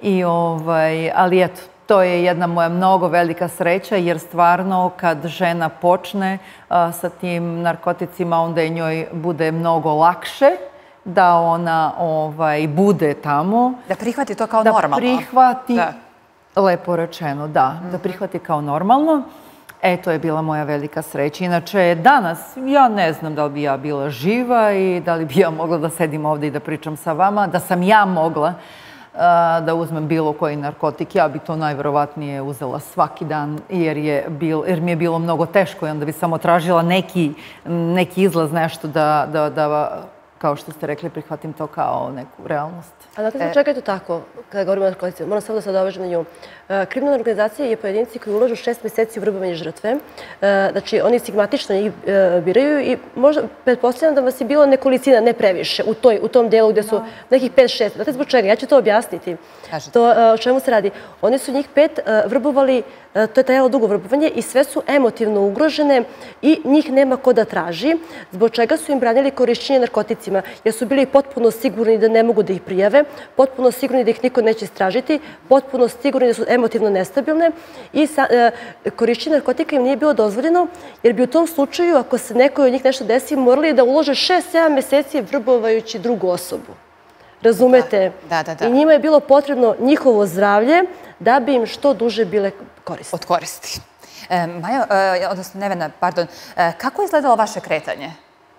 Ali eto, to je jedna moja mnogo velika sreća jer stvarno kad žena počne sa tim narkoticima onda je njoj bude mnogo lakše da ona bude tamo. Da prihvati to kao normalno. Da prihvati, lepo rečeno, da, da prihvati kao normalno. E, to je bila moja velika sreća. Inače, danas ja ne znam da li bi ja bila živa i da li bi ja mogla da sedim ovdje i da pričam sa vama. Da sam ja mogla da uzmem bilo koji narkotik. Ja bi to najverovatnije uzela svaki dan jer, je bil, jer mi je bilo mnogo teško i onda bi samo tražila neki, neki izlaz, nešto da, da, da, kao što ste rekli, prihvatim to kao neku realnost. A znate zbog čega je to tako, kada govorimo o narkoticima? Moram samo da se dovežem na nju. Kriminalna organizacija je pojedinci koji ulažu šest meseci u vrbovanje žrtve. Znači, oni stigmatično njih biraju i možda, pretpostavljam da vas je bilo nekolicina, ne previše, u, toj, u tom dijelu gdje su nekih pet šest. Znate zbog čega? Ja ću to objasniti. To, o čemu se radi? Oni su njih pet vrbovali, to je trajalo dugo vrbovanje i sve su emotivno ugrožene i njih nema ko da traži, zbog čega su im branili korišćenje narkoticima, jer su bili potpuno sigurni da ne mogu da ih prijave, potpuno sigurni da ih niko neće istražiti, potpuno sigurni da su emotivno nestabilne i sa, e, korišćenje narkotika im nije bilo dozvoljeno, jer bi u tom slučaju, ako se neko od njih nešto desi, morali da ulože šest sedam meseci vrbovajući drugu osobu. Razumete? Da, da, da. I njima je bilo potrebno njihovo zdravlje da bi im što duže bile koristi. Od koristi. E, Majo, e, odnosno Nevena, pardon, e, kako je izgledalo vaše kretanje?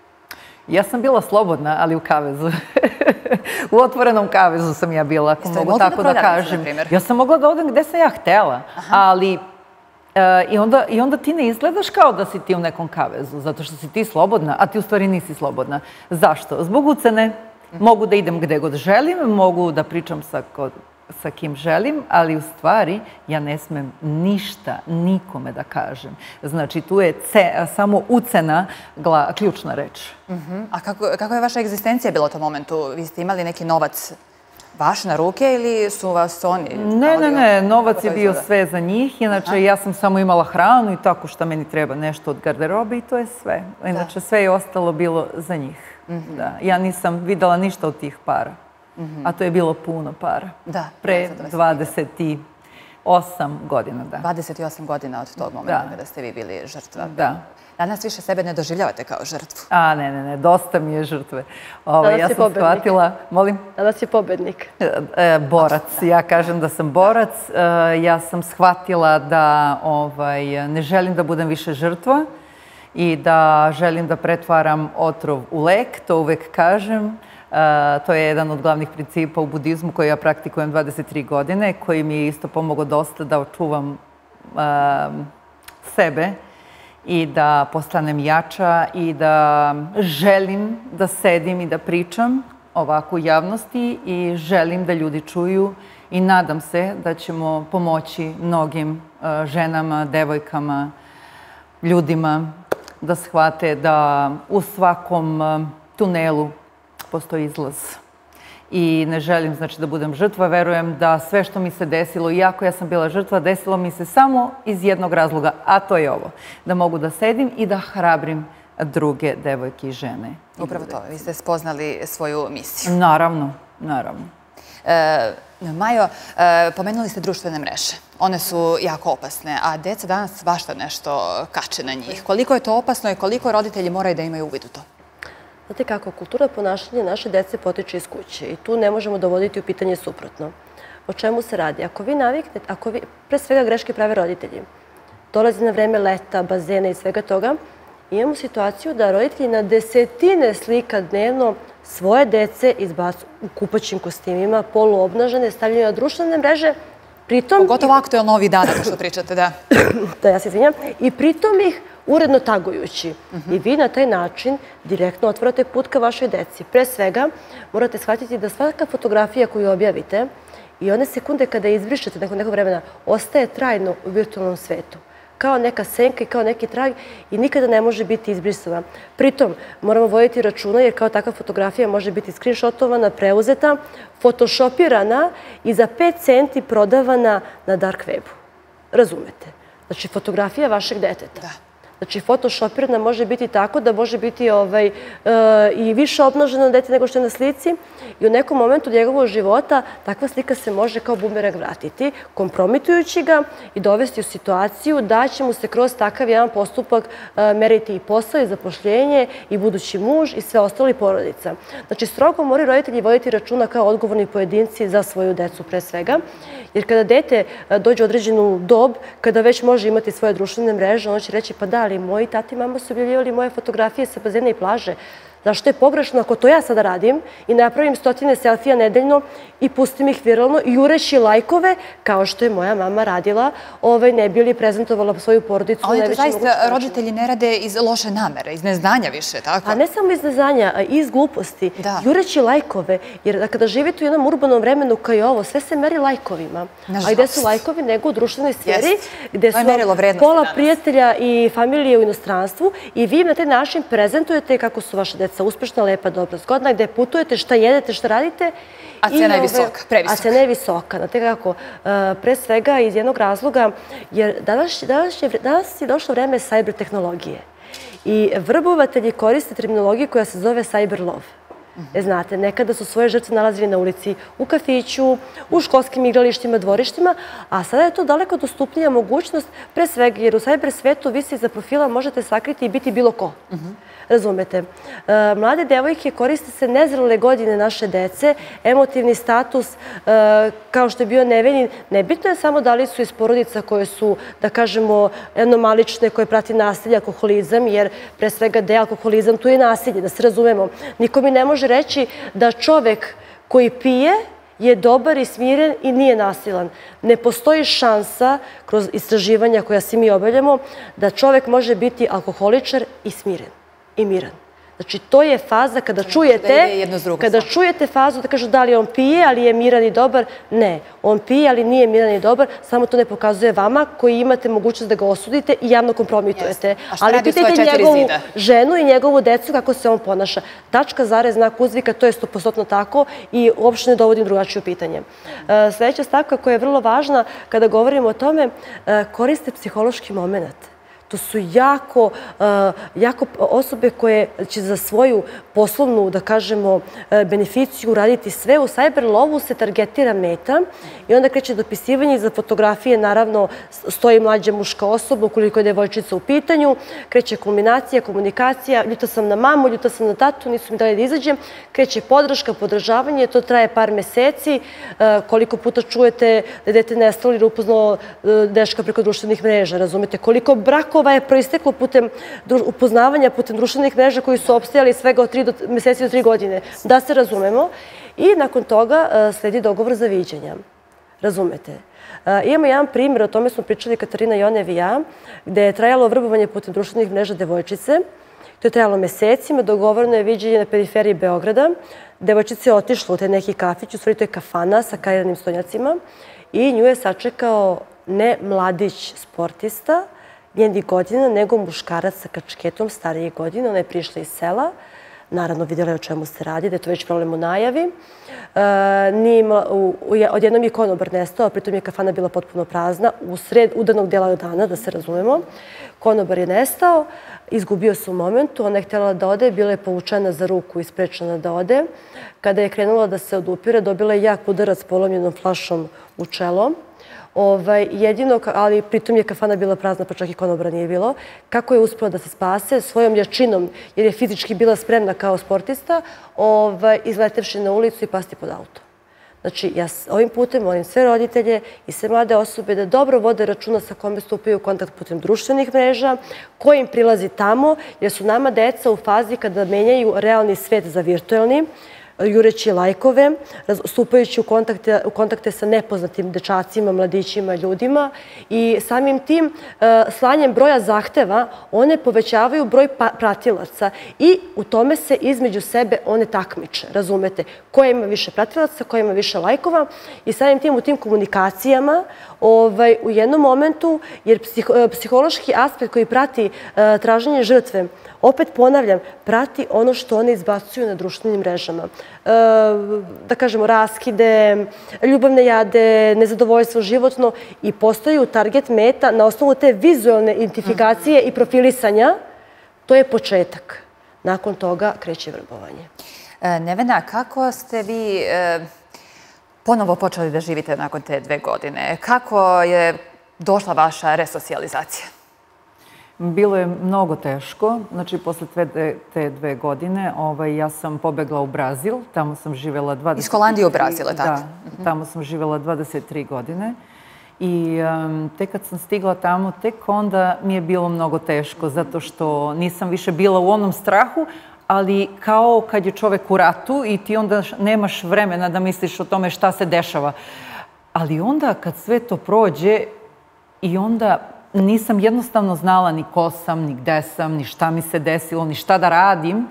Ja sam bila slobodna, ali u kavezu. U otvorenom kavezu sam ja bila, ako mogu tako da kažem. Ja sam mogla da odem gde sam ja htela, ali i onda, i onda ti ne izgledaš kao da si ti u nekom kavezu, zato što si ti slobodna, a ti u stvari nisi slobodna. Zašto? Zbog ucene. Mogu da idem gde god želim, mogu da pričam sa, sa kim želim, ali u stvari ja ne smem ništa nikome da kažem. Znači, tu je ce, samo ucena gla, ključna reč. Uh-huh. A kako, kako je vaša egzistencija bila u tom momentu? Vi ste imali neki novac vaš na ruke ili su vas oni? Ne, ne, ne, novac je bio sve za njih. Inače, Aha. ja sam samo imala hranu i tako što meni treba nešto od garderobe i to je sve. Inače, da. sve je ostalo bilo za njih. Mm-hmm. Da. Ja nisam videla ništa od tih para. Mm-hmm. A to je bilo puno para. Da. Pre dvadeset osam godina, da. dvadeset osam godina od tog momenta da. kada ste vi bili žrtva. Da. Danas više sebe ne doživljavate kao žrtvu. A, ne, ne, ne, dosta mi je žrtve. Ovo, ja sam pobednik. Shvatila... Molim? Danas je pobednik. E, borac. Ja kažem da sam borac. E, ja sam shvatila da ovaj, ne želim da budem više žrtva i da želim da pretvaram otrov u lek, to uvek kažem. Uh, to je jedan od glavnih principa u budizmu koji ja praktikujem dvadeset tri godine, koji mi je isto pomogao dosta da očuvam uh, sebe i da postanem jača i da želim da sedim i da pričam ovako u javnosti i želim da ljudi čuju i nadam se da ćemo pomoći mnogim uh, ženama, devojkama, ljudima da shvate da u svakom tunelu postoji izlaz. I ne želim, znači, da budem žrtva. Verujem da sve što mi se desilo, iako ja sam bila žrtva, desilo mi se samo iz jednog razloga, a to je ovo. Da mogu da sedim i da hrabrim druge devojke i žene. Upravo to, vi ste spoznali svoju misiju. Naravno, naravno. E, Majo, e, pomenuli ste društvene mreže. One su jako opasne, a deca danas svašta nešto kače na njih. Koliko je to opasno i koliko roditelji moraju da imaju uvid u to? Znate kako, kultura ponašanja naše dece potiče iz kuće i tu ne možemo dovoditi u pitanje suprotno. O čemu se radi? Ako vi naviknete, ako vi, pre svega greške prave roditelji, dolazi na vreme leta, bazena i svega toga, imamo situaciju da roditelji na desetine slika dnevno svoje dece izbacuju u kupaćim kostimima, poluobnažene, stavljaju na društvene mreže, pritom... Pogotovo aktuelno ovih dana, što pričate, da. Da, ja se izvinjam. I pritom ih uredno tagujući. I vi na taj način direktno otvarate put ka vašoj deci. Pre svega, morate shvatiti da svaka fotografija koju objavite i one sekunde kada je izbrišete nakon nekog vremena, ostaje trajno u virtualnom svetu. Kao neka senka i kao neki trag i nikada ne može biti izbrisana. Pritom, moramo voditi računa jer kao takva fotografija može biti screenshotovana, preuzeta, photoshopirana i za pet centi prodavana na dark webu. Razumete? Znači, fotografija vašeg deteta. Da. Znači, photoshopirana može biti tako da može biti ovaj, e, i više obnaženo dete nego što je na slici i u nekom momentu njegovog života takva slika se može kao bumerang vratiti, kompromitujući ga i dovesti u situaciju da će mu se kroz takav jedan postupak e, meriti i posao i zapošljenje i budući muž i sve ostalo i porodica. Znači, strogo moraju roditelji voditi računa kao odgovorni pojedinci za svoju decu pre svega, jer kada dete dođe u određenu dob, kada već može imati svoje društvene mreže, ono će reći pa da, ali moji tati i mama su objavljivali moje fotografije sa bazena i plaže. Zašto je pogrešno ako to ja sada radim i napravim stotine selfija nedeljno i pustim ih viralno jureći lajkove, kao što je moja mama radila, ne bi li prezentovala svoju porodicu. Ali to zaista roditelji ne rade iz loše namere, iz neznanja više, tako? A ne samo iz neznanja, a i iz gluposti. Jureći lajkove, jer kada živite u jednom urbanom vremenu kao i ovo, sve se meri lajkovima. A gde su lajkovi nego u društvenoj sferi, gde su pola prijatelja i familije u inostranstvu i vi na taj način prezentujete kako su vaše deca uspešna, lepa, dobra, zgodna, gde putujete, šta jedete, šta radite. A cena je visoka, previsoka. A cena je visoka. Znate kako, pre svega iz jednog razloga, jer danas je došlo vreme cyber tehnologije i vrbovatelji koriste terminologiju koja se zove cyber love. Znate, nekada su svoje žrtve nalazili na ulici, u kafiću, u školskim igralištima, dvorištima, a sada je to daleko dostupnija mogućnost, pre svega jer u cyber svetu vi se iza profila možete sakriti i biti bilo ko. Razumete. Mlade devojke koriste se nezrele godine naše dece, emotivni status, kao što je bio nevenin. Nebitno je samo da li su iz porodica koje su, da kažemo, anomalične, koje prati nasilje, alkoholizam, jer pre svega da je alkoholizam, tu je nasilje, da se razumemo. Niko mi ne može reći da čovek koji pije je dobar i smiren i nije nasilan. Ne postoji šansa, kroz istraživanja koja svi mi obavljamo, da čovek može biti alkoholičar i smiren. I miran. Znači, to je faza kada čujete, kada čujete fazu da kažu da li on pije, ali je miran i dobar. Ne, on pije, ali nije miran i dobar, samo to ne pokazuje vama koji imate mogućnost da ga osudite i javno kompromitujete. Ali pitajte njegovu ženu i njegovu decu kako se on ponaša. Tačka, zarez, znak uzvika, to je stopostotno tako i uopšte ne dovodim drugačije pitanje. Sljedeća stavka koja je vrlo važna kada govorimo o tome, koriste psihološki moment. To su jako osobe koje će za svoju poslovnu, da kažemo, beneficiju raditi sve. U cyber lovu se targetira meta i onda kreće dopisivanje. Za fotografije, naravno, stoji mlađa muška osoba, ukoliko je devojčica u pitanju. Kreće kulminacija, komunikacija. Ljuta sam na mamu, ljuta sam na tatu, nisu mi dali da izađem. Kreće podrška, podržavanje. To traje par meseci. Koliko puta čujete da je dete nestalo ili upoznalo dečka preko društvenih mreža, razumete? Koliko brakova je proisteklo putem upoznavanja, putem društvenih mreža koji su opstajali svega od meseci do tri godine. Da se razumemo. I nakon toga sledi dogovor za viđenja. Razumete. Imamo jedan primjer, o tome smo pričali Katarina Jonev i ja, gde je trajalo vrbovanje putem društvenih mreža devojčice. To je trajalo mesecima, dogovoreno je viđenje na periferiji Beograda. Devojčica je otišla u taj neki kafić, u stvari to je kafana sa kariranim stonjacima i nju je sačekao ne mladić sportista, njenih godina, nego muškarac sa kačketom starijih godina. Ona je prišla iz sela. Naravno, vidjela je o čemu se radi, da je to već problem u najavi. Odjednom je konobar nestao, pritom je kafana bila potpuno prazna, u sred udanog dela dana, da se razumemo. Konobar je nestao, izgubio se u momentu, ona je htjela da ode, bila je povučena za ruku i sprečena da ode. Kada je krenula da se odupire, dobila je jak udarac polomljenom flašom u čelo. Jedino, ali pritom je kafana bila prazna, pa čak i konobra nije bilo. Kako je uspela da se spase? Svojom jačinom, jer je fizički bila spremna kao sportista, izletevši na ulicu i pasti pod auto. Znači, ja ovim putem molim sve roditelje i sve mlade osobe da dobro vode računa sa kome stupaju u kontakt putem društvenih mreža, ko im prilazi tamo, jer su nama deca u fazi kada menjaju realni svet za virtualni, jureći lajkove, stupajući u kontakte sa nepoznatim dečacima, mladićima, ljudima i samim tim slanjem broja zahteva one povećavaju broj pratilaca i u tome se između sebe one takmiče, razumete? Koja ima više pratilaca, koja ima više lajkova i samim tim u tim komunikacijama u jednom momentu, jer psihološki aspekt koji prati traženje žrtve, opet ponavljam, prati ono što one izbacuju na društvenim mrežama. Da kažemo, raskide, ljubavne jade, nezadovoljstvo životno i postaju target meta na osnovu te vizualne identifikacije i profilisanja. To je početak. Nakon toga kreće vrbovanje. Nevena, kako ste vi ponovo počeli da živite nakon te dve godine? Kako je došla vaša resocijalizacija? Bilo je mnogo teško. Znači, posle te dve godine ja sam pobegla u Brazil. Tamo sam živjela dvadeset tri... Iz Holandije u Brazil, tako? Da, tamo sam živjela dvadeset tri godine. I tek kad sam stigla tamo, tek onda mi je bilo mnogo teško, zato što nisam više bila u onom strahu, ali kao kad je čovek u ratu i ti onda nemaš vremena da misliš o tome šta se dešava. Ali onda kad sve to prođe i onda nisam jednostavno znala ni ko sam, ni gde sam, ni šta mi se desilo, ni šta da radim.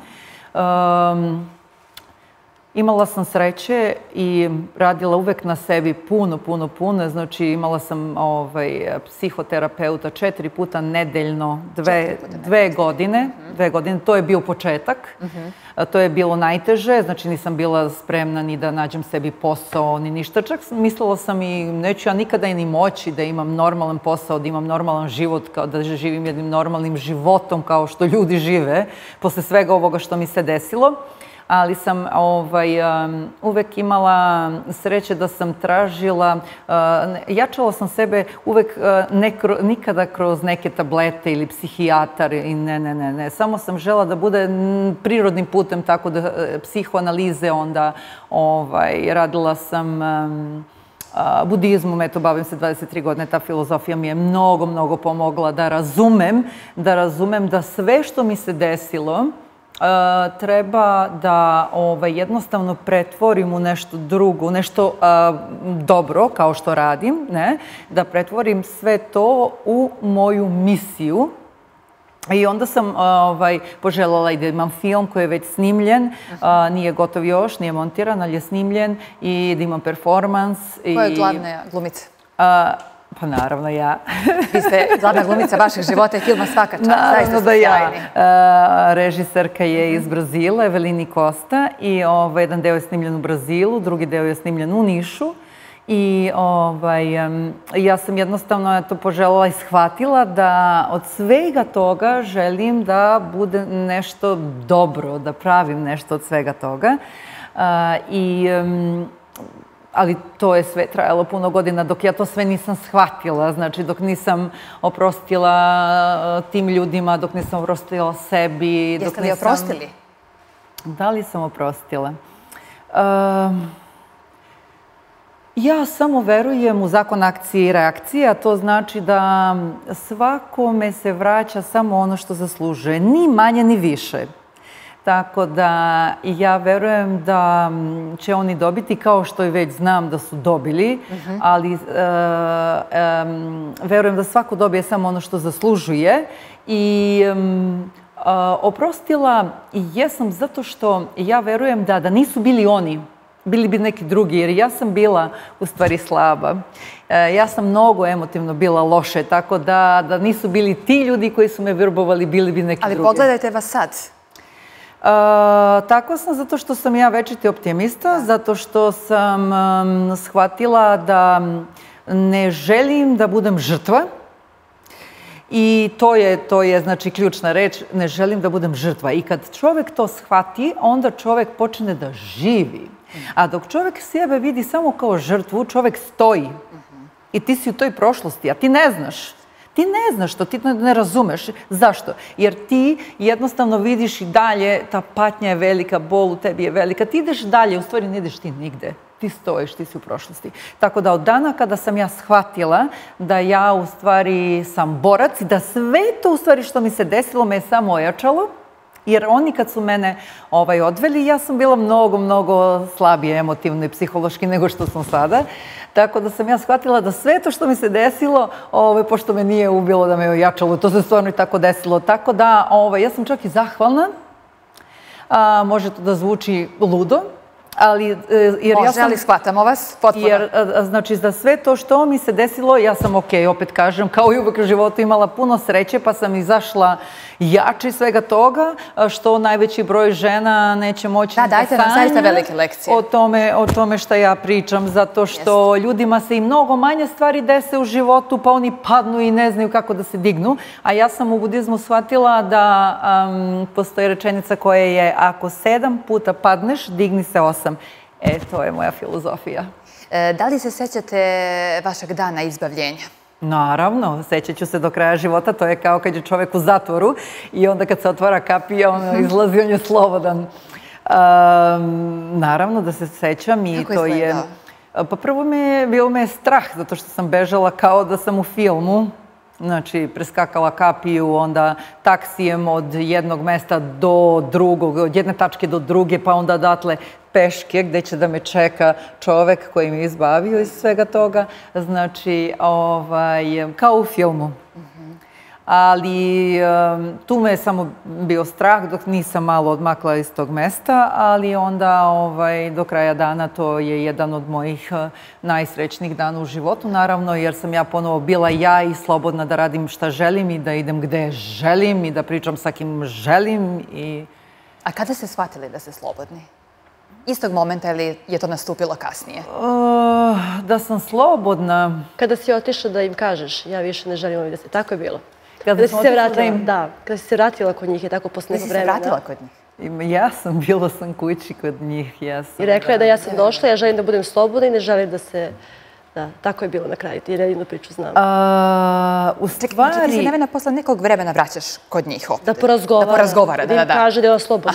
Um, imala sam sreće i radila uvek na sebi puno, puno, puno. Znači imala sam ovaj, psihoterapeuta četiri puta nedeljno, dve, dve godine. Dve godine, to je bio početak. To je bilo najteže, znači nisam bila spremna ni da nađem sebi posao, ni ništa. Čak mislila sam i neću ja nikada i ni moći da imam normalan posao, da imam normalan život, kao da živim jednim normalnim životom kao što ljudi žive, posle svega ovoga što mi se desilo. Ali sam ovaj, um, uvek imala sreće da sam tražila, uh, jačala sam sebe uvek uh, ne, nikada kroz neke tablete ili psihijatar i ne, ne, ne, ne. Samo sam žela da bude prirodnim putem, tako da uh, psihoanalize onda ovaj, radila sam um, uh, budizmom, eto, bavim se dvadeset tri godine, ta filozofija mi je mnogo, mnogo pomogla da razumem, da razumem da sve što mi se desilo Uh, treba da ovaj, jednostavno pretvorim u nešto drugo, u nešto uh, dobro, kao što radim, ne? Da pretvorim sve to u moju misiju. I onda sam ovaj, poželjela i da imam film koji je već snimljen, uh, nije gotov još, nije montiran, ali je snimljen i da imam performans. Koja je glavna glumica? Uh, Pa naravno ja. Vi ste glavna glumica vašeg života i filma Svaka čast. Naravno da ja. Režiserka je iz Brazila, Evelini Costa, i jedan deo je snimljen u Brazilu, drugi deo je snimljen u Nišu. I ja sam jednostavno to poželjela i shvatila da od svega toga želim da bude nešto dobro, da pravim nešto od svega toga. I ali to je sve trajalo puno godina dok ja to sve nisam shvatila, znači dok nisam oprostila tim ljudima, dok nisam oprostila sebi. Jeste li oprostili? Da li sam oprostila? Ja samo verujem u zakon akcije i reakcije, a to znači da svakome se vraća samo ono što zaslužuje, ni manje ni više. Tako da ja verujem da će oni dobiti, kao što i već znam da su dobili, ali verujem da svako dobije samo ono što zaslužuje. I oprostila jesam zato što ja verujem da da nisu bili oni, bili bi neki drugi, jer ja sam bila u stvari slaba. Ja sam mnogo emotivno bila loše, tako da da nisu bili ti ljudi koji su me verbovali, bili bi neki drugi. Ali pogledajte vas sad. Uh, tako sam zato što sam ja večiti optimista, zato što sam um, shvatila da ne želim da budem žrtva i to je, to je znači ključna reč, ne želim da budem žrtva. I kad čovek to shvati, onda čovek počne da živi. A dok čovek sebe vidi samo kao žrtvu, čovek stoji i ti si u toj prošlosti, a ti ne znaš. Ti ne znaš to, ti ne razumeš. Zašto? Jer ti jednostavno vidiš i dalje, ta patnja je velika, bol u tebi je velika. Ti ideš dalje, u stvari ne ideš ti nigde. Ti stojiš, ti si u prošlosti. Tako da od dana kada sam ja shvatila da ja u stvari sam borac i da sve to u stvari što mi se desilo me je samo ojačalo, jer oni kad su mene ovaj, odveli, ja sam bila mnogo, mnogo slabije emotivno i psihološki nego što sam sada. Tako da sam ja shvatila da sve to što mi se desilo, ovaj, pošto me nije ubilo da me ojačalo, to se stvarno i tako desilo. Tako da ovaj, ja sam čak i zahvalna. A, može to da zvuči ludo. Ali, jer Može, ja sam, ali shvatamo vas potpuno. Jer, znači, za sve to što mi se desilo, ja sam, ok, opet kažem, kao i uvek u životu imala puno sreće, pa sam izašla jači svega toga, što najveći broj žena neće moći da, da dajte nam zaista velike lekcije. O tome, o tome šta ja pričam, zato što Jest. ljudima se i mnogo manje stvari dese u životu, pa oni padnu i ne znaju kako da se dignu. A ja sam u budizmu shvatila da um, postoji rečenica koja je ako sedam puta padneš, digni se osam. E, to je moja filozofija. E, da li se sećate vašeg dana izbavljenja? Naravno, sećat ću se do kraja života. To je kao kad je čovek u zatvoru i onda kad se otvara kapija, on izlazi, on je slobodan. Um, naravno da se sećam i Kako to je... izgledao? Pa prvo me je, bilo me je strah, zato što sam bežala kao da sam u filmu. Znači, preskakala kapiju, onda taksijem od jednog mesta do drugog, od jedne tačke do druge, pa onda odatle peške gde će da me čeka čovek koji me izbavio iz svega toga. Znači, kao u filmu. Ali tu me je samo bio strah dok nisam malo odmakla iz tog mesta, ali onda do kraja dana to je jedan od mojih najsrećnijih dana u životu, naravno, jer sam ja ponovo bila ja i slobodna da radim šta želim i da idem gde želim i da pričam sa kim želim. A kada ste shvatili da ste slobodni? Istog momenta ili je to nastupilo kasnije? Da sam slobodna. Kada si otišla da im kažeš, ja više ne želim ovdje da se, tako je bilo? Kada si se vratila, da, kada si se vratila kod njih je tako posle nekog vremena. Kada si se vratila kod njih? Ja sam, bila sam kući kod njih, jesam. I rekla je da ja sam došla, ja želim da budem slobodna i ne želim da se... Da, tako je bilo na kraju, jer jedinu priču znam. U stvari... Znači ti se Nevena posle nekog vremena vraćaš kod njih ovdje? Da porazgovara. Da porazgovara, da, da. Da im kaže da je ona slobodna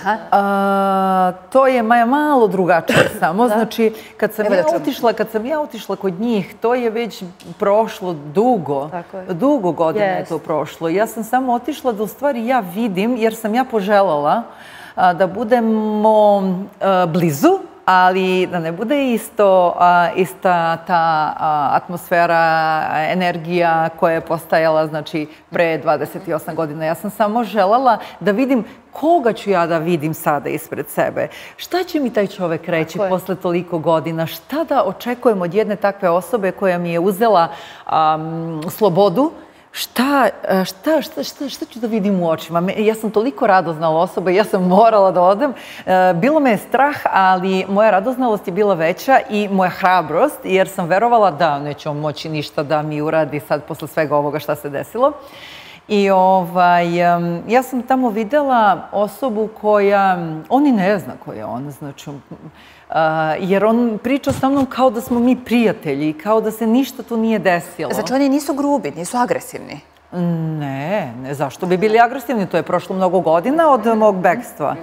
žena. To je malo drugačije samo. Znači, kad sam ja otišla, kad sam ja otišla kod njih, to je već prošlo dugo. Dugo godina je to prošlo. Ja sam samo otišla da u stvari ja vidim, jer sam ja poželjela da budemo blizu, ali da ne bude ista ta atmosfera, energija koja je postajala pre dvadeset osam godina. Ja sam samo željela da vidim koga ću ja da vidim sada ispred sebe. Šta će mi taj čovek reći posle toliko godina? Šta da očekujem od jedne takve osobe koja mi je uzela slobodu? Šta ću da vidim u očima? Ja sam toliko radoznala osoba i ja sam morala da odem. Bilo me je strah, ali moja radoznalost je bila veća i moja hrabrost, jer sam verovala da neće on moći ništa da mi uradi sad posle svega ovoga šta se desilo. I ja sam tamo videla osobu koja, on i ne zna ko je on, znači, jer on priča sa mnom kao da smo mi prijatelji, kao da se ništa tu nije desilo. Znači oni nisu grubi, nisu agresivni? Ne, ne, zašto bi bili agresivni? To je prošlo mnogo godina od mog bekstva.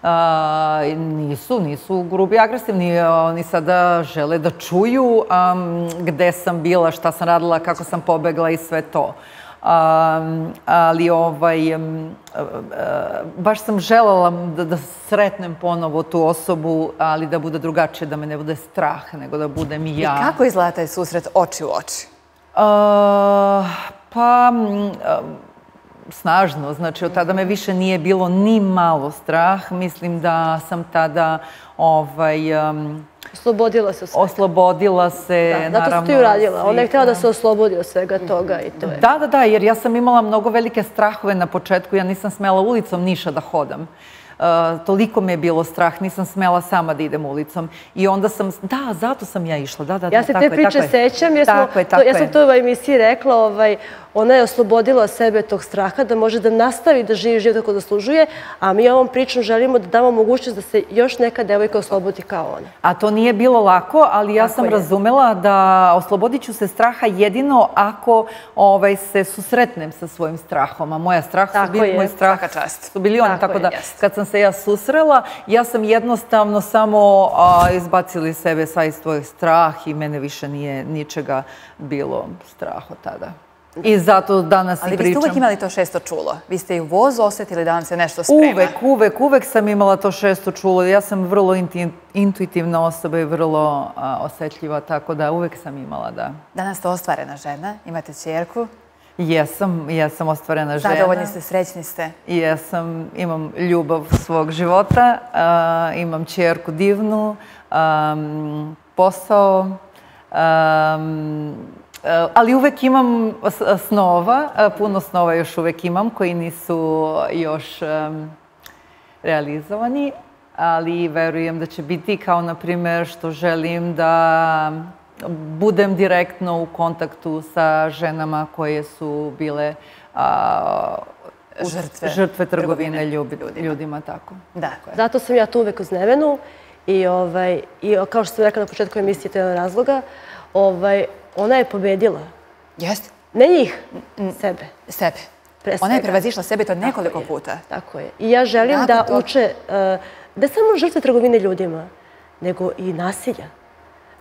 Nisu, nisu grubi agresivni. Oni sada žele da čuju gde sam bila, šta sam radila, kako sam pobegla i sve to. Ali baš sam željela da sretnem ponovo tu osobu, ali da bude drugačije, da me ne bude strah, nego da budem i ja. I kako izgleda taj susret oči u oči? Pa, snažno. Znači, od tada me više nije bilo ni malo strah. Mislim da sam tada... Oslobodila se od svega. Oslobodila se, naravno. Zato si ti uradila. Ona je htjela da se oslobodi od svega toga i to je. Da, da, da, jer ja sam imala mnogo velike strahove na početku. Ja nisam smela ulicom Niša da hodam. Toliko me je bilo strah, nisam smela sama da idem ulicom. I onda sam, da, zato sam ja išla, da, da, da, ja se te priče sećam, ja sam to u emisiji rekla, ona je oslobodila sebe tog straha da može da nastavi da živi život kako zaslužuje, a mi ovom pričom želimo da damo mogućnost da se još neka devojka oslobodi kao ona. A to nije bilo lako, ali ja sam razumela da oslobodit ću se straha jedino ako se susretnem sa svojim strahom, a moja strah su bili, moj strah su bili oni, tako da kad sam se ja susrela, ja sam jednostavno samo izbacili sebe sva iz tvojih strah i mene više nije ničega bilo strah od tada. I zato danas i pričam. Ali vi ste uvek imali to šesto čulo? Vi ste i u vozu osjetili da vam se nešto sprema? Uvek, uvek, uvek sam imala to šesto čulo. Ja sam vrlo intuitivna osoba i vrlo osjetljiva, tako da uvek sam imala, da. Danas ste ostvarena žena, imate ćerku? Jesam, jesam ostvarena žena. Zadovoljni ste, srećni ste? Jesam, imam ljubav svog života, imam ćerku divnu, posao, ali uvek imam snova, puno snova još uvek imam koji nisu još realizovani, ali verujem da će biti kao, na primjer, što želim da budem direktno u kontaktu sa ženama koje su bile žrtve trgovine ljudima. Zato sam ja tu uvek uz Nevenu i kao što sam rekla na početku emisije, to je jedan razloga, ona je pobedila. Jeste? Ne njih, sebe. Sebe. Ona je prevazišla sebe to nekoliko puta. Tako je. I ja želim da uče, ne samo žrtve trgovine ljudima, nego i nasilja.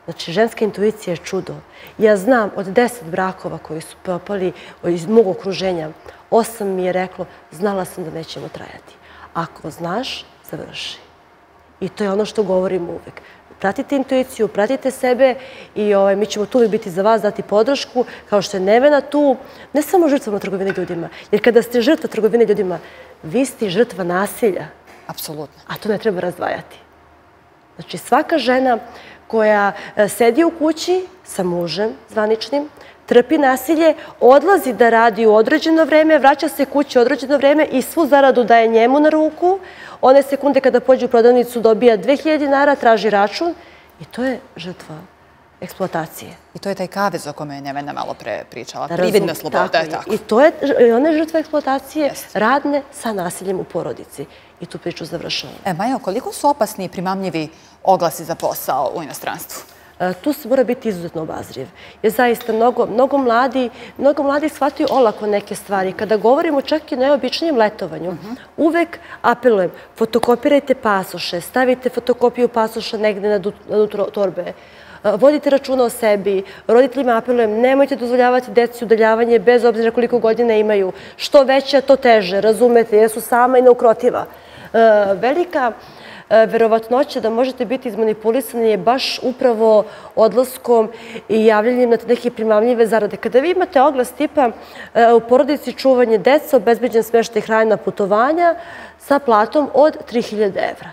Znači, ženska intuicija je čudo. Ja znam od deset brakova koji su propali iz mog okruženja, osam mi je reklo, znala sam da nećemo trajati. Ako znaš, završi. I to je ono što govorim uvek. Pratite intuiciju, pratite sebe i mi ćemo tu uvijek biti za vas, dati podršku, kao što je Nevena tu, ne samo žrtvama trgovine ljudima, jer kada ste žrtva trgovine ljudima, vi ste žrtva nasilja. Apsolutno. A to ne treba razdvajati. Znači, svaka žena koja sedi u kući sa mužem zvaničnim, trpi nasilje, odlazi da radi u određeno vreme, vraća se kući u određeno vreme i svu zaradu daje njemu na ruku. One sekunde kada pođe u prodavnicu dobija dve hiljade dinara, traži račun i to je žrtva eksploatacije. I to je taj kavez o kome je Nevena malo pre pričala. Prividna sloboda je tako. I to je, ona je žrtva eksploatacije radne sa nasiljem u porodici. I tu priču završavam. E, Majo, koliko su opasni i primamljivi oglasi za posao u inostranstvu? Tu se mora biti izuzetno obazriv. Jer zaista mnogo mladi, mnogo mladi shvataju olako neke stvari. Kada govorimo čak i o najobičnijem letovanju, uvek apelujem, fotokopirajte pasoše, stavite fotokopiju pasoša negde na dnu torbe, vodite računa o sebi, roditeljima apelujem, nemojte dozvoljavati deci udaljavanje bez obzira koliko godina imaju. Što veće, to teže, razumete, jer su sama i neukrotiva. Velika verovatnoća da možete biti izmanipulisani je baš upravo odlaskom i javljanjem na neke primamljive zarade. Kada vi imate oglas tipa u porodici čuvanje deca, obezbeđen smeštaj hrana putovanja sa platom od tri hiljade evra.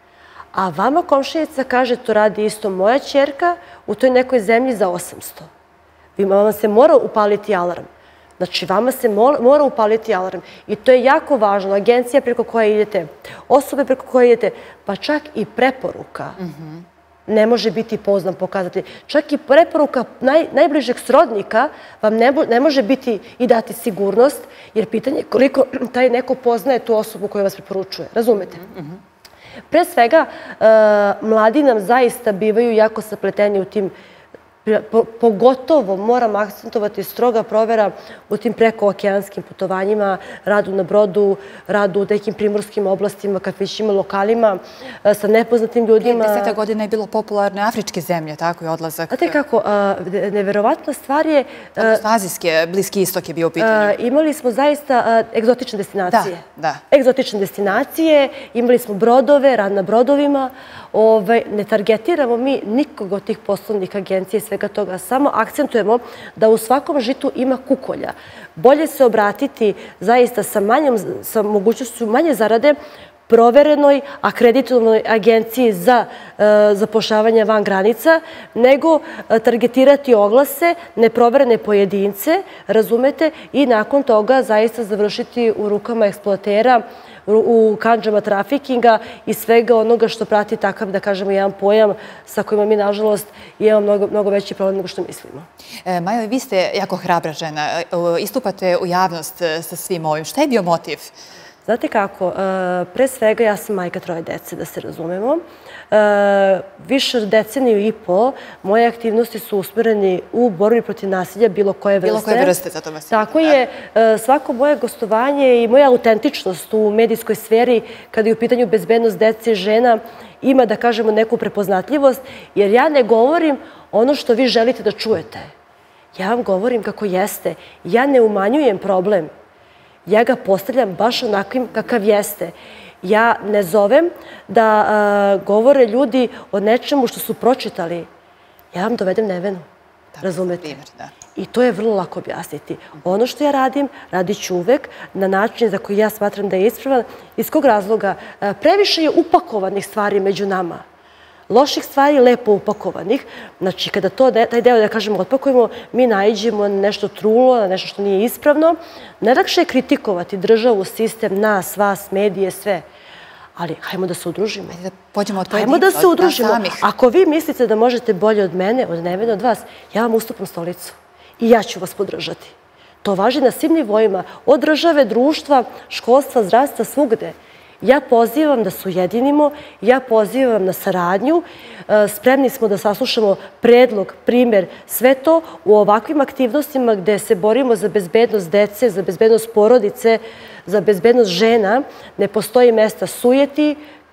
A vama komšinica kaže to radi isto moja ćerka u toj nekoj zemlji za osamsto. Vama se mora upaliti alarm. Znači, vama se mora upaliti alarm. I to je jako važno. Agencija preko koje idete, osobe preko koje idete, pa čak i preporuka ne može biti poznan pokazatelj. Čak i preporuka najbližeg srodnika vam ne može biti i dati sigurnost, jer pitanje je koliko taj neko poznaje tu osobu koju vas preporučuje. Razumete? Pre svega, mladi nam zaista bivaju jako sapleteni u tim, pogotovo moram akcentovati stroga provera u tim prekookeanskim putovanjima, radu na brodu, radu u nekim primorskim oblastima, kafićima, lokalima, sa nepoznatim ljudima. Deseta godina je bilo popularne afričke zemlje, tako je odlazak. Znate kako, neverovatna stvar je... Azijske, Bliski istok je bio u pitanju. Imali smo zaista egzotične destinacije. Da, da. Egzotične destinacije, imali smo brodove, rad na brodovima. Ne targetiramo mi nikog od tih poslovnih agencija i svega toga. Samo akcentujemo da u svakom žitu ima kukolja. Bolje se obratiti zaista sa mogućnošću manje zarade proverenoj, akreditovanoj agenciji za zapošljavanje van granica, nego targetirati oglase, neproverene pojedince, razumete, i nakon toga zaista završiti u rukama eksploatera, u kandžama trafikinga i svega onoga što prati takav, da kažemo, jedan pojam sa kojima mi, nažalost, imamo mnogo veći problem nego što mislimo. Majo, vi ste jako hrabra žena. Istupate u javnost sa svim ovim. Šta je bio motiv? Znate kako, pre svega ja sam majka troje dece, da se razumemo. Više od deceniju i po moje aktivnosti su usmjereni u borbi protiv nasilja bilo koje vrste. Bilo koje vrste, zato vas. Tako je. Svako moje gostovanje i moja autentičnost u medijskoj sferi, kada je u pitanju bezbednost dece i žena, ima, da kažemo, neku prepoznatljivost, jer ja ne govorim ono što vi želite da čujete. Ja vam govorim kako jeste. Ja ne umanjujem problem. Ja ga postavljam baš onakvim kakav jeste. Ja ne zovem da govore ljudi o nečemu što su pročitali. Ja vam dovedem Nevenu. Razumete? I to je vrlo lako objasniti. Ono što ja radim, radit ću uvek na način za koji ja smatram da je ispravan. Iz kog razloga? Previše je upakovanih stvari među nama. Loših stvari, lepo upakovanih. Znači, kada taj deo, da kažemo, otpakujemo, mi naiđemo na nešto trulo, na nešto što nije ispravno. Najlakše je kritikovati državu, sistem, nas, vas, medije, sve. Ali, hajmo da se udružimo. Hajmo da se udružimo. Ako vi mislite da možete bolje od mene, od Nevene, od vas, ja vam ustupam stolicu. I ja ću vas podržati. To važi na svim nivoima. Od države, društva, školstva, zdravstva, svugde. Ja pozivam da se ujedinimo, ja pozivam na saradnju. Spremni smo da saslušamo predlog, primer, sve to u ovakvim aktivnostima gde se borimo za bezbednost dece, za bezbednost porodice, za bezbednost žena. Ne postoji mesta sujeti,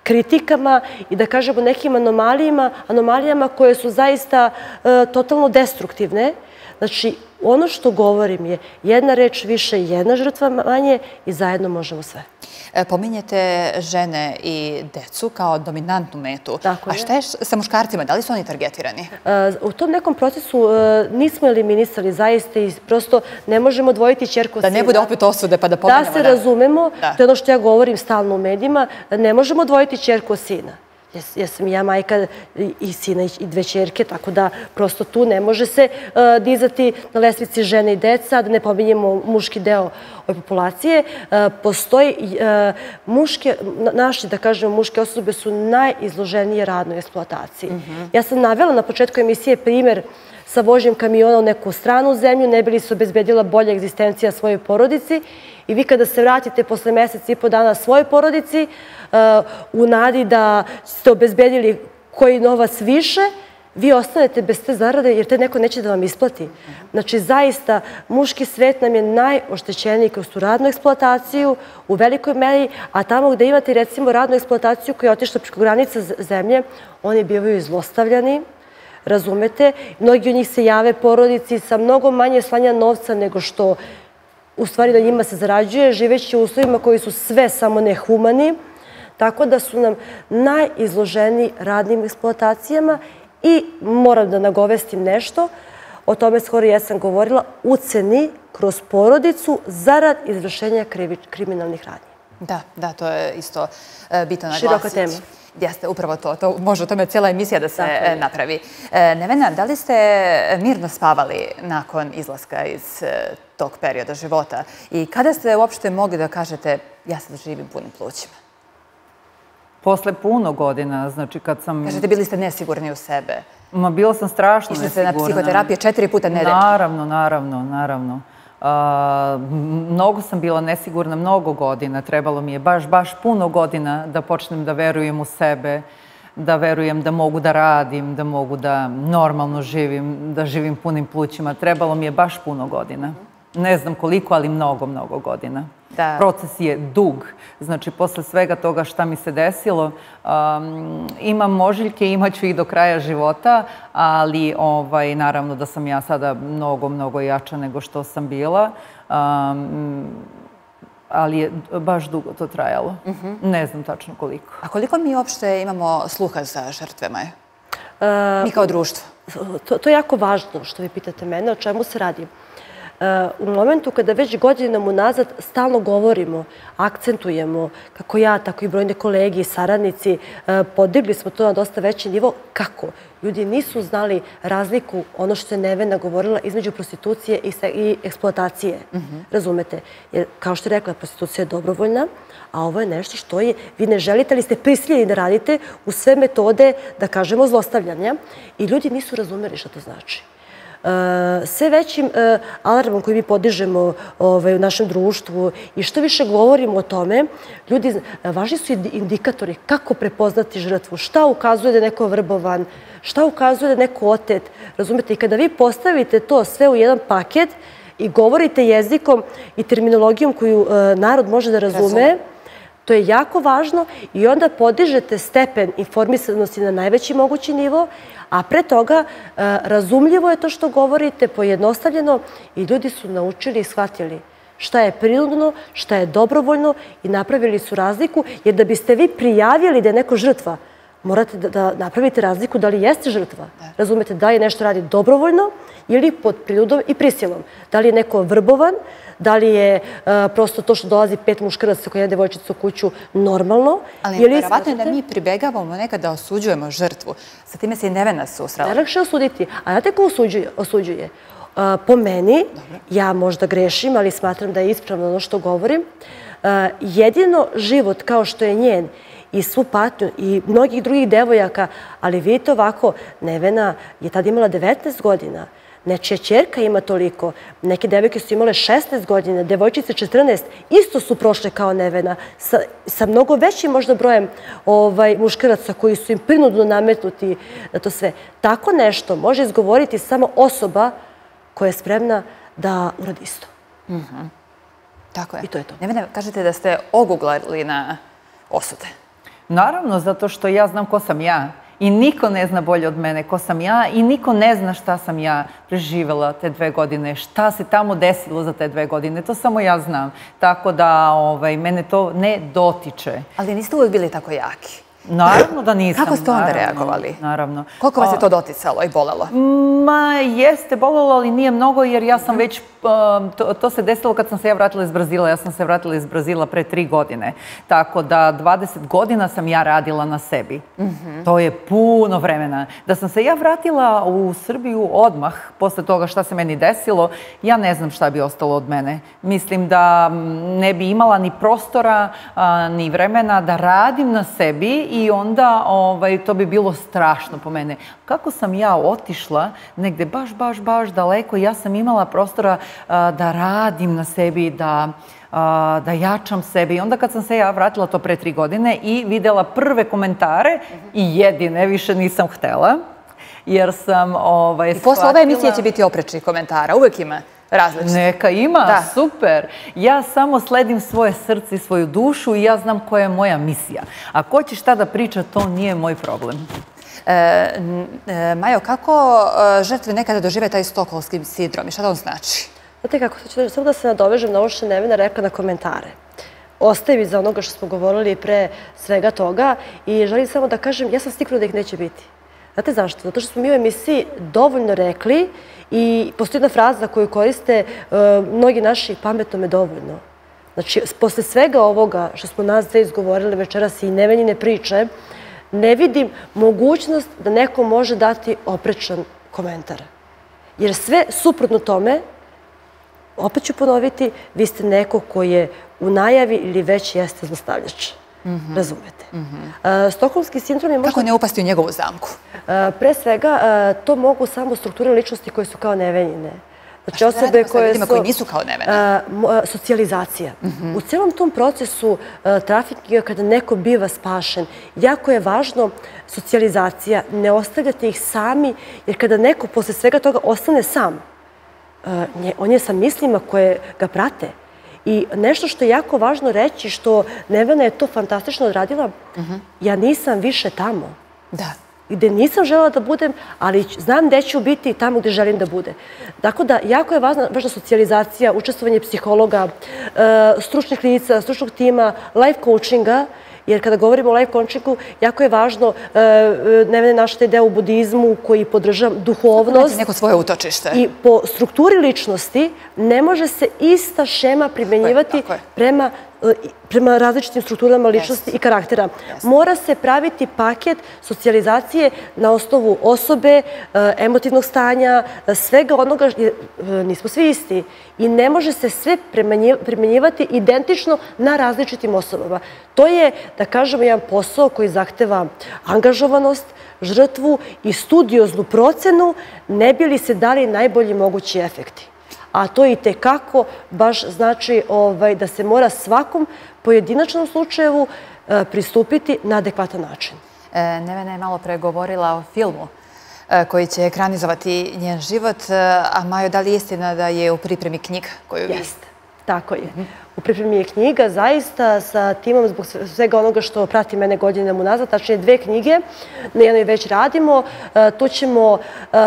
kritikama i da kažemo nekim anomalijama, anomalijama koje su zaista totalno destruktivne. Znači, ono što govorim je jedna reč više, jedna žrtva manje i zajedno možemo sve. Pominjete žene i decu kao dominantnu metu. Tako je. A šta je sa muškarcima? Da li su oni targetirani? U tom nekom procesu nismo eliminisali zaista i prosto ne možemo odvojiti ćerku od sina. Da ne bude opet osude pa da pomenemo. Da se razumemo, to je ono što ja govorim stalno u medijima, ne možemo odvojiti ćerku od sina. Jer sam ja majka i sina i dve ćerke, tako da prosto tu ne može se dizati na lestvici žene i deca, da ne pominjemo muški deo ove populacije. Postoji muške, naši, da kažemo, muške osobe su najizloženije radnoj eksploataciji. Ja sam navela na početku emisije primer sa vožnjem kamiona u neku stranu zemlju, ne bi li se obezbedila bolja egzistencija svojoj porodici. I vi kada se vratite posle mesec i po dana svojoj porodici, u nadi da ste obezbedili koji novac više, vi ostanete bez te zarade jer te neko neće da vam isplati. Znači, zaista, muški svet nam je najoštećeniji kroz tu radnu eksploataciju u velikoj meri, a tamo gde imate, recimo, radnu eksploataciju koja je otišla preko granica zemlje, oni bivaju zlostavljani, razumete? Mnogi od njih se jave porodici sa mnogo manje slanja novca nego što u stvari na njima se zarađuje, živeći u uslovima koji su sve samo nehumani, tako da su nam najizloženiji radnim eksploatacijama i moram da nagovestim nešto, o tome skoro ja sam govorila, uceni kroz porodicu zarad izvršenja kriminalnih radnji. Da, da, to je isto bitno naglasiti. Široka tema. Jeste, upravo to. Može o tome cijela emisija da se napravi. Nevena, da li ste mirno spavali nakon izlaska iz tog perioda života? I kada ste uopšte mogli da kažete ja sad živim punim plućima? Posle puno godina, znači kad sam... Kažete, bili ste nesigurni u sebe. Ma, bila sam strašno nesigurna. Išli ste na psihoterapije četiri puta nedeljno. Naravno, naravno, naravno. Mnogo sam bila nesigurna, mnogo godina. Trebalo mi je baš, baš puno godina da počnem da verujem u sebe, da verujem da mogu da radim, da mogu da normalno živim, da živim punim plućima. Trebalo mi je baš puno godina. Ne znam koliko, ali mnogo, mnogo godina. Proces je dug. Znači, posle svega toga šta mi se desilo, imam možiljke, imat ću ih do kraja života, ali naravno da sam ja sada mnogo, mnogo jača nego što sam bila. Ali je baš dugo to trajalo. Ne znam tačno koliko. A koliko mi uopšte imamo sluha za žrtve, Maja? Mi kao društvo. To je jako važno što vi pitate mene, o čemu se radi. U momentu kada već godinama unazad stalno govorimo, akcentujemo, kako ja, tako i brojne kolege i saradnici, podigli smo to na dosta veći nivo. Kako? Ljudi nisu znali razliku, ono što je Nevena govorila, između prostitucije i eksploatacije. Razumete? Jer, kao što je rekla, prostitucija je dobrovoljna, a ovo je nešto što je, vi ne želite, ali ste prisiljeni da radite u sve metode, da kažemo, zlostavljanja. I ljudi nisu razumeli što to znači. Sve većim alarmom koji mi podižemo u našem društvu i što više govorimo o tome, ljudi, važni su indikatori kako prepoznati žrtvu, šta ukazuje da je neko vrbovan, šta ukazuje da je neko otet. Razumete, i kada vi postavite to sve u jedan paket i govorite jezikom i terminologijom koju narod može da razume, to je jako važno i onda podižete stepen informisanosti na najveći mogući nivo, a pre toga razumljivo je to što govorite, pojednostavljeno i ljudi su naučili i shvatili šta je prinudno, šta je dobrovoljno i napravili su razliku, jer da biste vi prijavili da je neko žrtva, morate da napravite razliku da li jeste žrtva. Razumete, da li nešto radi dobrovoljno ili pod prinudom i prisilom. Da li je neko vrbovan, da li je prosto to što dolazi pet muškaraca koja je devojčica u kuću normalno. Ali verovatno je da mi pribegavamo nekad da osuđujemo žrtvu. Sa time se i Nevena susrela. Najlakše osuditi. A znate ko osuđuje? Po meni, ja možda grešim, ali smatram da je ispravno ono što govorim, jedino život kao što je njen i svu patnju i mnogih drugih devojaka, ali vidite ovako, Nevena je tada imala devetnaest godina, nečija ćerka ima toliko, neke devojke su imale šesnaest godina, devojčice četrnaest, isto su prošle kao Nevena, sa mnogo većim možda brojem muškaraca koji su im prinudno nametnuti na to sve. Tako nešto može izgovoriti samo osoba koja je spremna da uradi isto. Tako je. I to je to. Nevena, kažete da ste oguglali na osude. Naravno, zato što ja znam ko sam ja. I niko ne zna bolje od mene ko sam ja i niko ne zna šta sam ja preživjela te dve godine, šta se tamo desilo za te dve godine. To samo ja znam. Tako da mene to ne dotiče. Ali niste uvijek bili tako jaki? Naravno da nisam. Kako ste onda reagovali? Naravno. Koliko vas je to doticalo i bolelo? Ma, jeste bolelo, ali nije mnogo jer ja sam već, to se desilo kad sam se ja vratila iz Brazila. Ja sam se vratila iz Brazila pre tri godine. Tako da dvadeset godina sam ja radila na sebi. To je puno vremena. Da sam se ja vratila u Srbiju odmah, posle toga šta se meni desilo, ja ne znam šta bi ostalo od mene. Mislim da ne bi imala ni prostora, ni vremena da radim na sebi i onda to bi bilo strašno po mene. Kako sam ja otišla negde baš, baš, baš daleko, ja sam imala prostora da radim na sebi, da da jačam sebe. I onda kad sam se ja vratila to pre tri godine i videla prve komentare i jedine, više nisam htela, jer sam shvatila... I posle ove emisije će biti oprečnih komentara, uvek ima različite. Neka ima, super. Ja samo sledim svoje srce i svoju dušu i ja znam koja je moja misija. A ko će šta da priča, to nije moj problem. Majo, kako žrtve nekada dožive taj stokholmski sindrom i šta da on znači? Znate kako, samo da se nadovežem na ovo što je Nevena rekla na komentare. Ostaje mi za onoga što smo govorili pre svega toga i želim samo da kažem, ja sam sigurna da ih neće biti. Znate zašto? Zato što smo mi u emisiji dovoljno rekli i postoji jedna fraza koju koriste mnogi naši pametno me dovoljno. Znači, posle svega ovoga što smo nas dve izgovorili večeras i Nevenjine priče, ne vidim mogućnost da neko može dati oprečan komentar. Jer sve suprotno tome, opet ću ponoviti, vi ste neko koji je u najavi ili već jeste zlostavljač. Razumete. Stokholmski sindrom je možda... Kako ne upasti u njegovu zamku? Pre svega, to mogu samo strukture ličnosti koje su kao Nevenjine. Znači, a što radimo sa ljudima koji nisu kao Nevena? Socijalizacija. U cijelom tom procesu trafikinga, kada neko biva spašen, jako je važno socijalizacija, ne ostavljate ih sami, jer kada neko posle svega toga ostane sam, on je sa mislima koje ga prate. I nešto što je jako važno reći, što Nevena je to fantastično odradila, ja nisam više tamo. Da. Gde nisam želela da budem, ali znam gde ću biti tamo gde želim da bude. Tako da, jako je važna socijalizacija, učestvovanje psihologa, stručnih lica, stručnog tima, life coachinga, jer kada govorimo o life coachingu, jako je važno, Nevena je našla taj deo u budizmu koji podržava duhovnost. Znači neko svoje utočište. I po strukturi ličnosti ne može se ista šema primenjivati prema prema različitim strukturama ličnosti i karaktera. Mora se praviti paket socijalizacije na osnovu osobe, emotivnog stanja, svega onoga, nismo svi isti. I ne može se sve primenjivati identično na različitim osobama. To je, da kažemo, jedan posao koji zahteva angažovanost, žrtvu i studioznu procenu, ne bi li se dali najbolji mogući efekti. A to i tekako baš znači da se mora svakom pojedinačnom slučajevu pristupiti na adekvatan način. Nevena je malo pre govorila o filmu koji će ekranizovati njen život, a Majo, da li je istina da je u pripremi knjiga koju vi... Jeste, tako je. U pripremi je knjiga, zaista sa timom zbog svega onoga što prati mene godinama unazad, tačnije dve knjige, na jednoj već radimo. Tu ćemo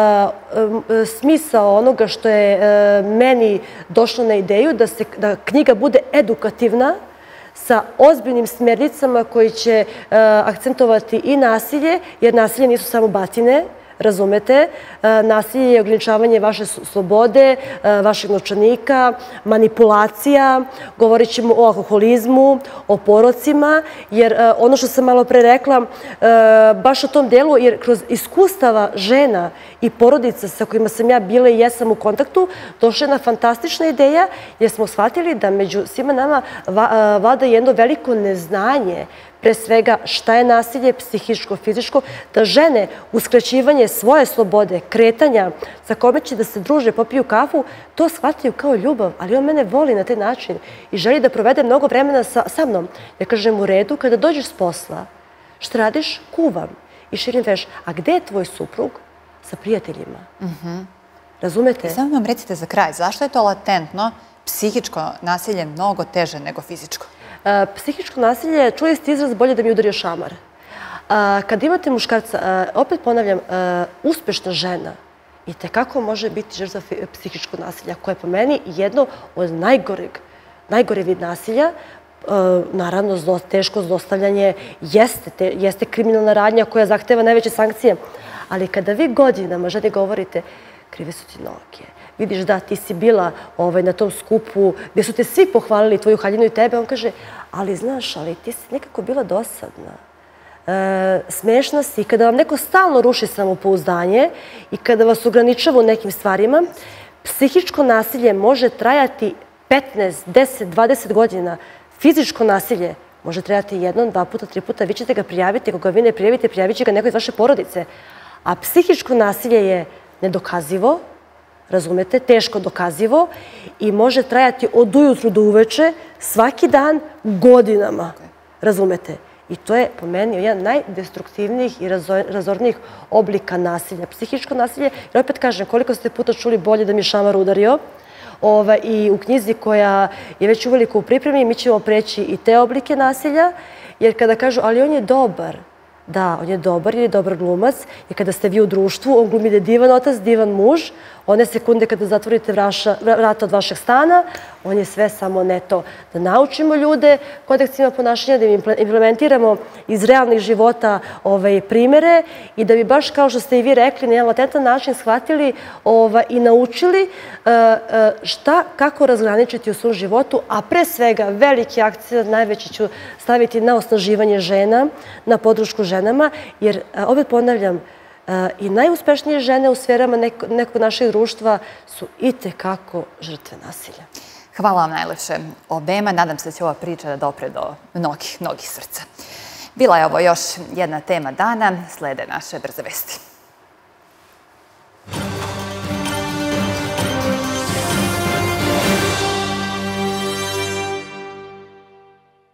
smisao onoga što je meni došlo na ideju da knjiga bude edukativna, sa ozbiljnim smjernicama koji će akcentovati i nasilje, jer nasilje nisu samo batine, razumete, nasilje je ograničavanje vaše slobode, vašeg novčanika, manipulacija, govorit ćemo o alkoholizmu, o porocima, jer ono što sam malo pre rekla, baš o tom delu, jer kroz iskustava žena i porodica sa kojima sam ja bila i jesam u kontaktu, došla je jedna fantastična ideja, jer smo shvatili da među svima nama vlada jedno veliko neznanje, pre svega šta je nasilje, psihičko, fizičko, da žene uskraćivanje svoje slobode, kretanja, sa kome će da se druže, popiju kafu, to shvataju kao ljubav, ali on mene voli na taj način i želi da provede mnogo vremena sa mnom. Ja kažem u redu, kada dođeš s posla, šta radiš? Kuvam i širim veš. A gde je tvoj suprug? Sa prijateljima. Razumete? Samo vam recite za kraj, zašto je to latentno, psihičko nasilje mnogo teže nego fizičko? Psihičko nasilje, čuli ste izraz bolje da mi udario šamar. Kad imate muškarca, opet ponavljam, uspešna žena i tekako može biti žrtva psihičkog nasilja, koje je po meni jedno od najgoreg, najgore vid nasilja. Naravno, teško zlostavljanje jeste kriminalna radnja koja zahteva najveće sankcije, ali kada vi godinama ženi govorite krive su ti noge, vidiš da ti si bila na tom skupu gdje su te svi pohvalili, tvoju haljinu i tebe, on kaže, ali znaš, ali ti si nekako bila dosadna. Smešna si, kada vam neko stalno ruši samopouzdanje i kada vas ograničava u nekim stvarima, psihičko nasilje može trajati petnaest, deset, dvadeset godina. Fizičko nasilje može trajati jednom, dva puta, tri puta, vi ćete ga prijaviti, ako ga vi ne prijavite, prijavit će ga neko iz vaše porodice. A psihičko nasilje je nedokazivo, razumete, teško dokazivo i može trajati od ujutru do uveče, svaki dan, godinama, razumete. I to je po meni jedan najdestruktivnijih i razornijih oblika nasilja. Psihičko nasilje, jer opet kažem, koliko ste puta čuli bolje da mi je šamar udario, i u knjizi koja je već uveliko u pripremi, mi ćemo preći i te oblike nasilja, jer kada kažu, ali on je dobar, da, on je dobar jer je dobar glumac, jer kada ste vi u društvu, on glumi da je divan otac, divan muž, one sekunde kada zatvorite vrata od vašeg stana, on je sve samo ne to. Da naučimo ljude kodeksima ponašanja, da im implementiramo iz realnih života primere i da bi baš kao što ste i vi rekli, na jedan latentan način shvatili i naučili šta, kako razgraničiti u svom životu, a pre svega veliki akcent najveći ću staviti na osnaživanje žena, na podršku ženama, jer opet ponavljam, i najuspešnije žene u sferama nekog našeg društva su i tekako žrtve nasilja. Hvala vam najlepše obema. Nadam se da će ova priča da dopre do mnogih, mnogih srca. Bila je ovo još jedna tema dana. Slede naše brze vesti.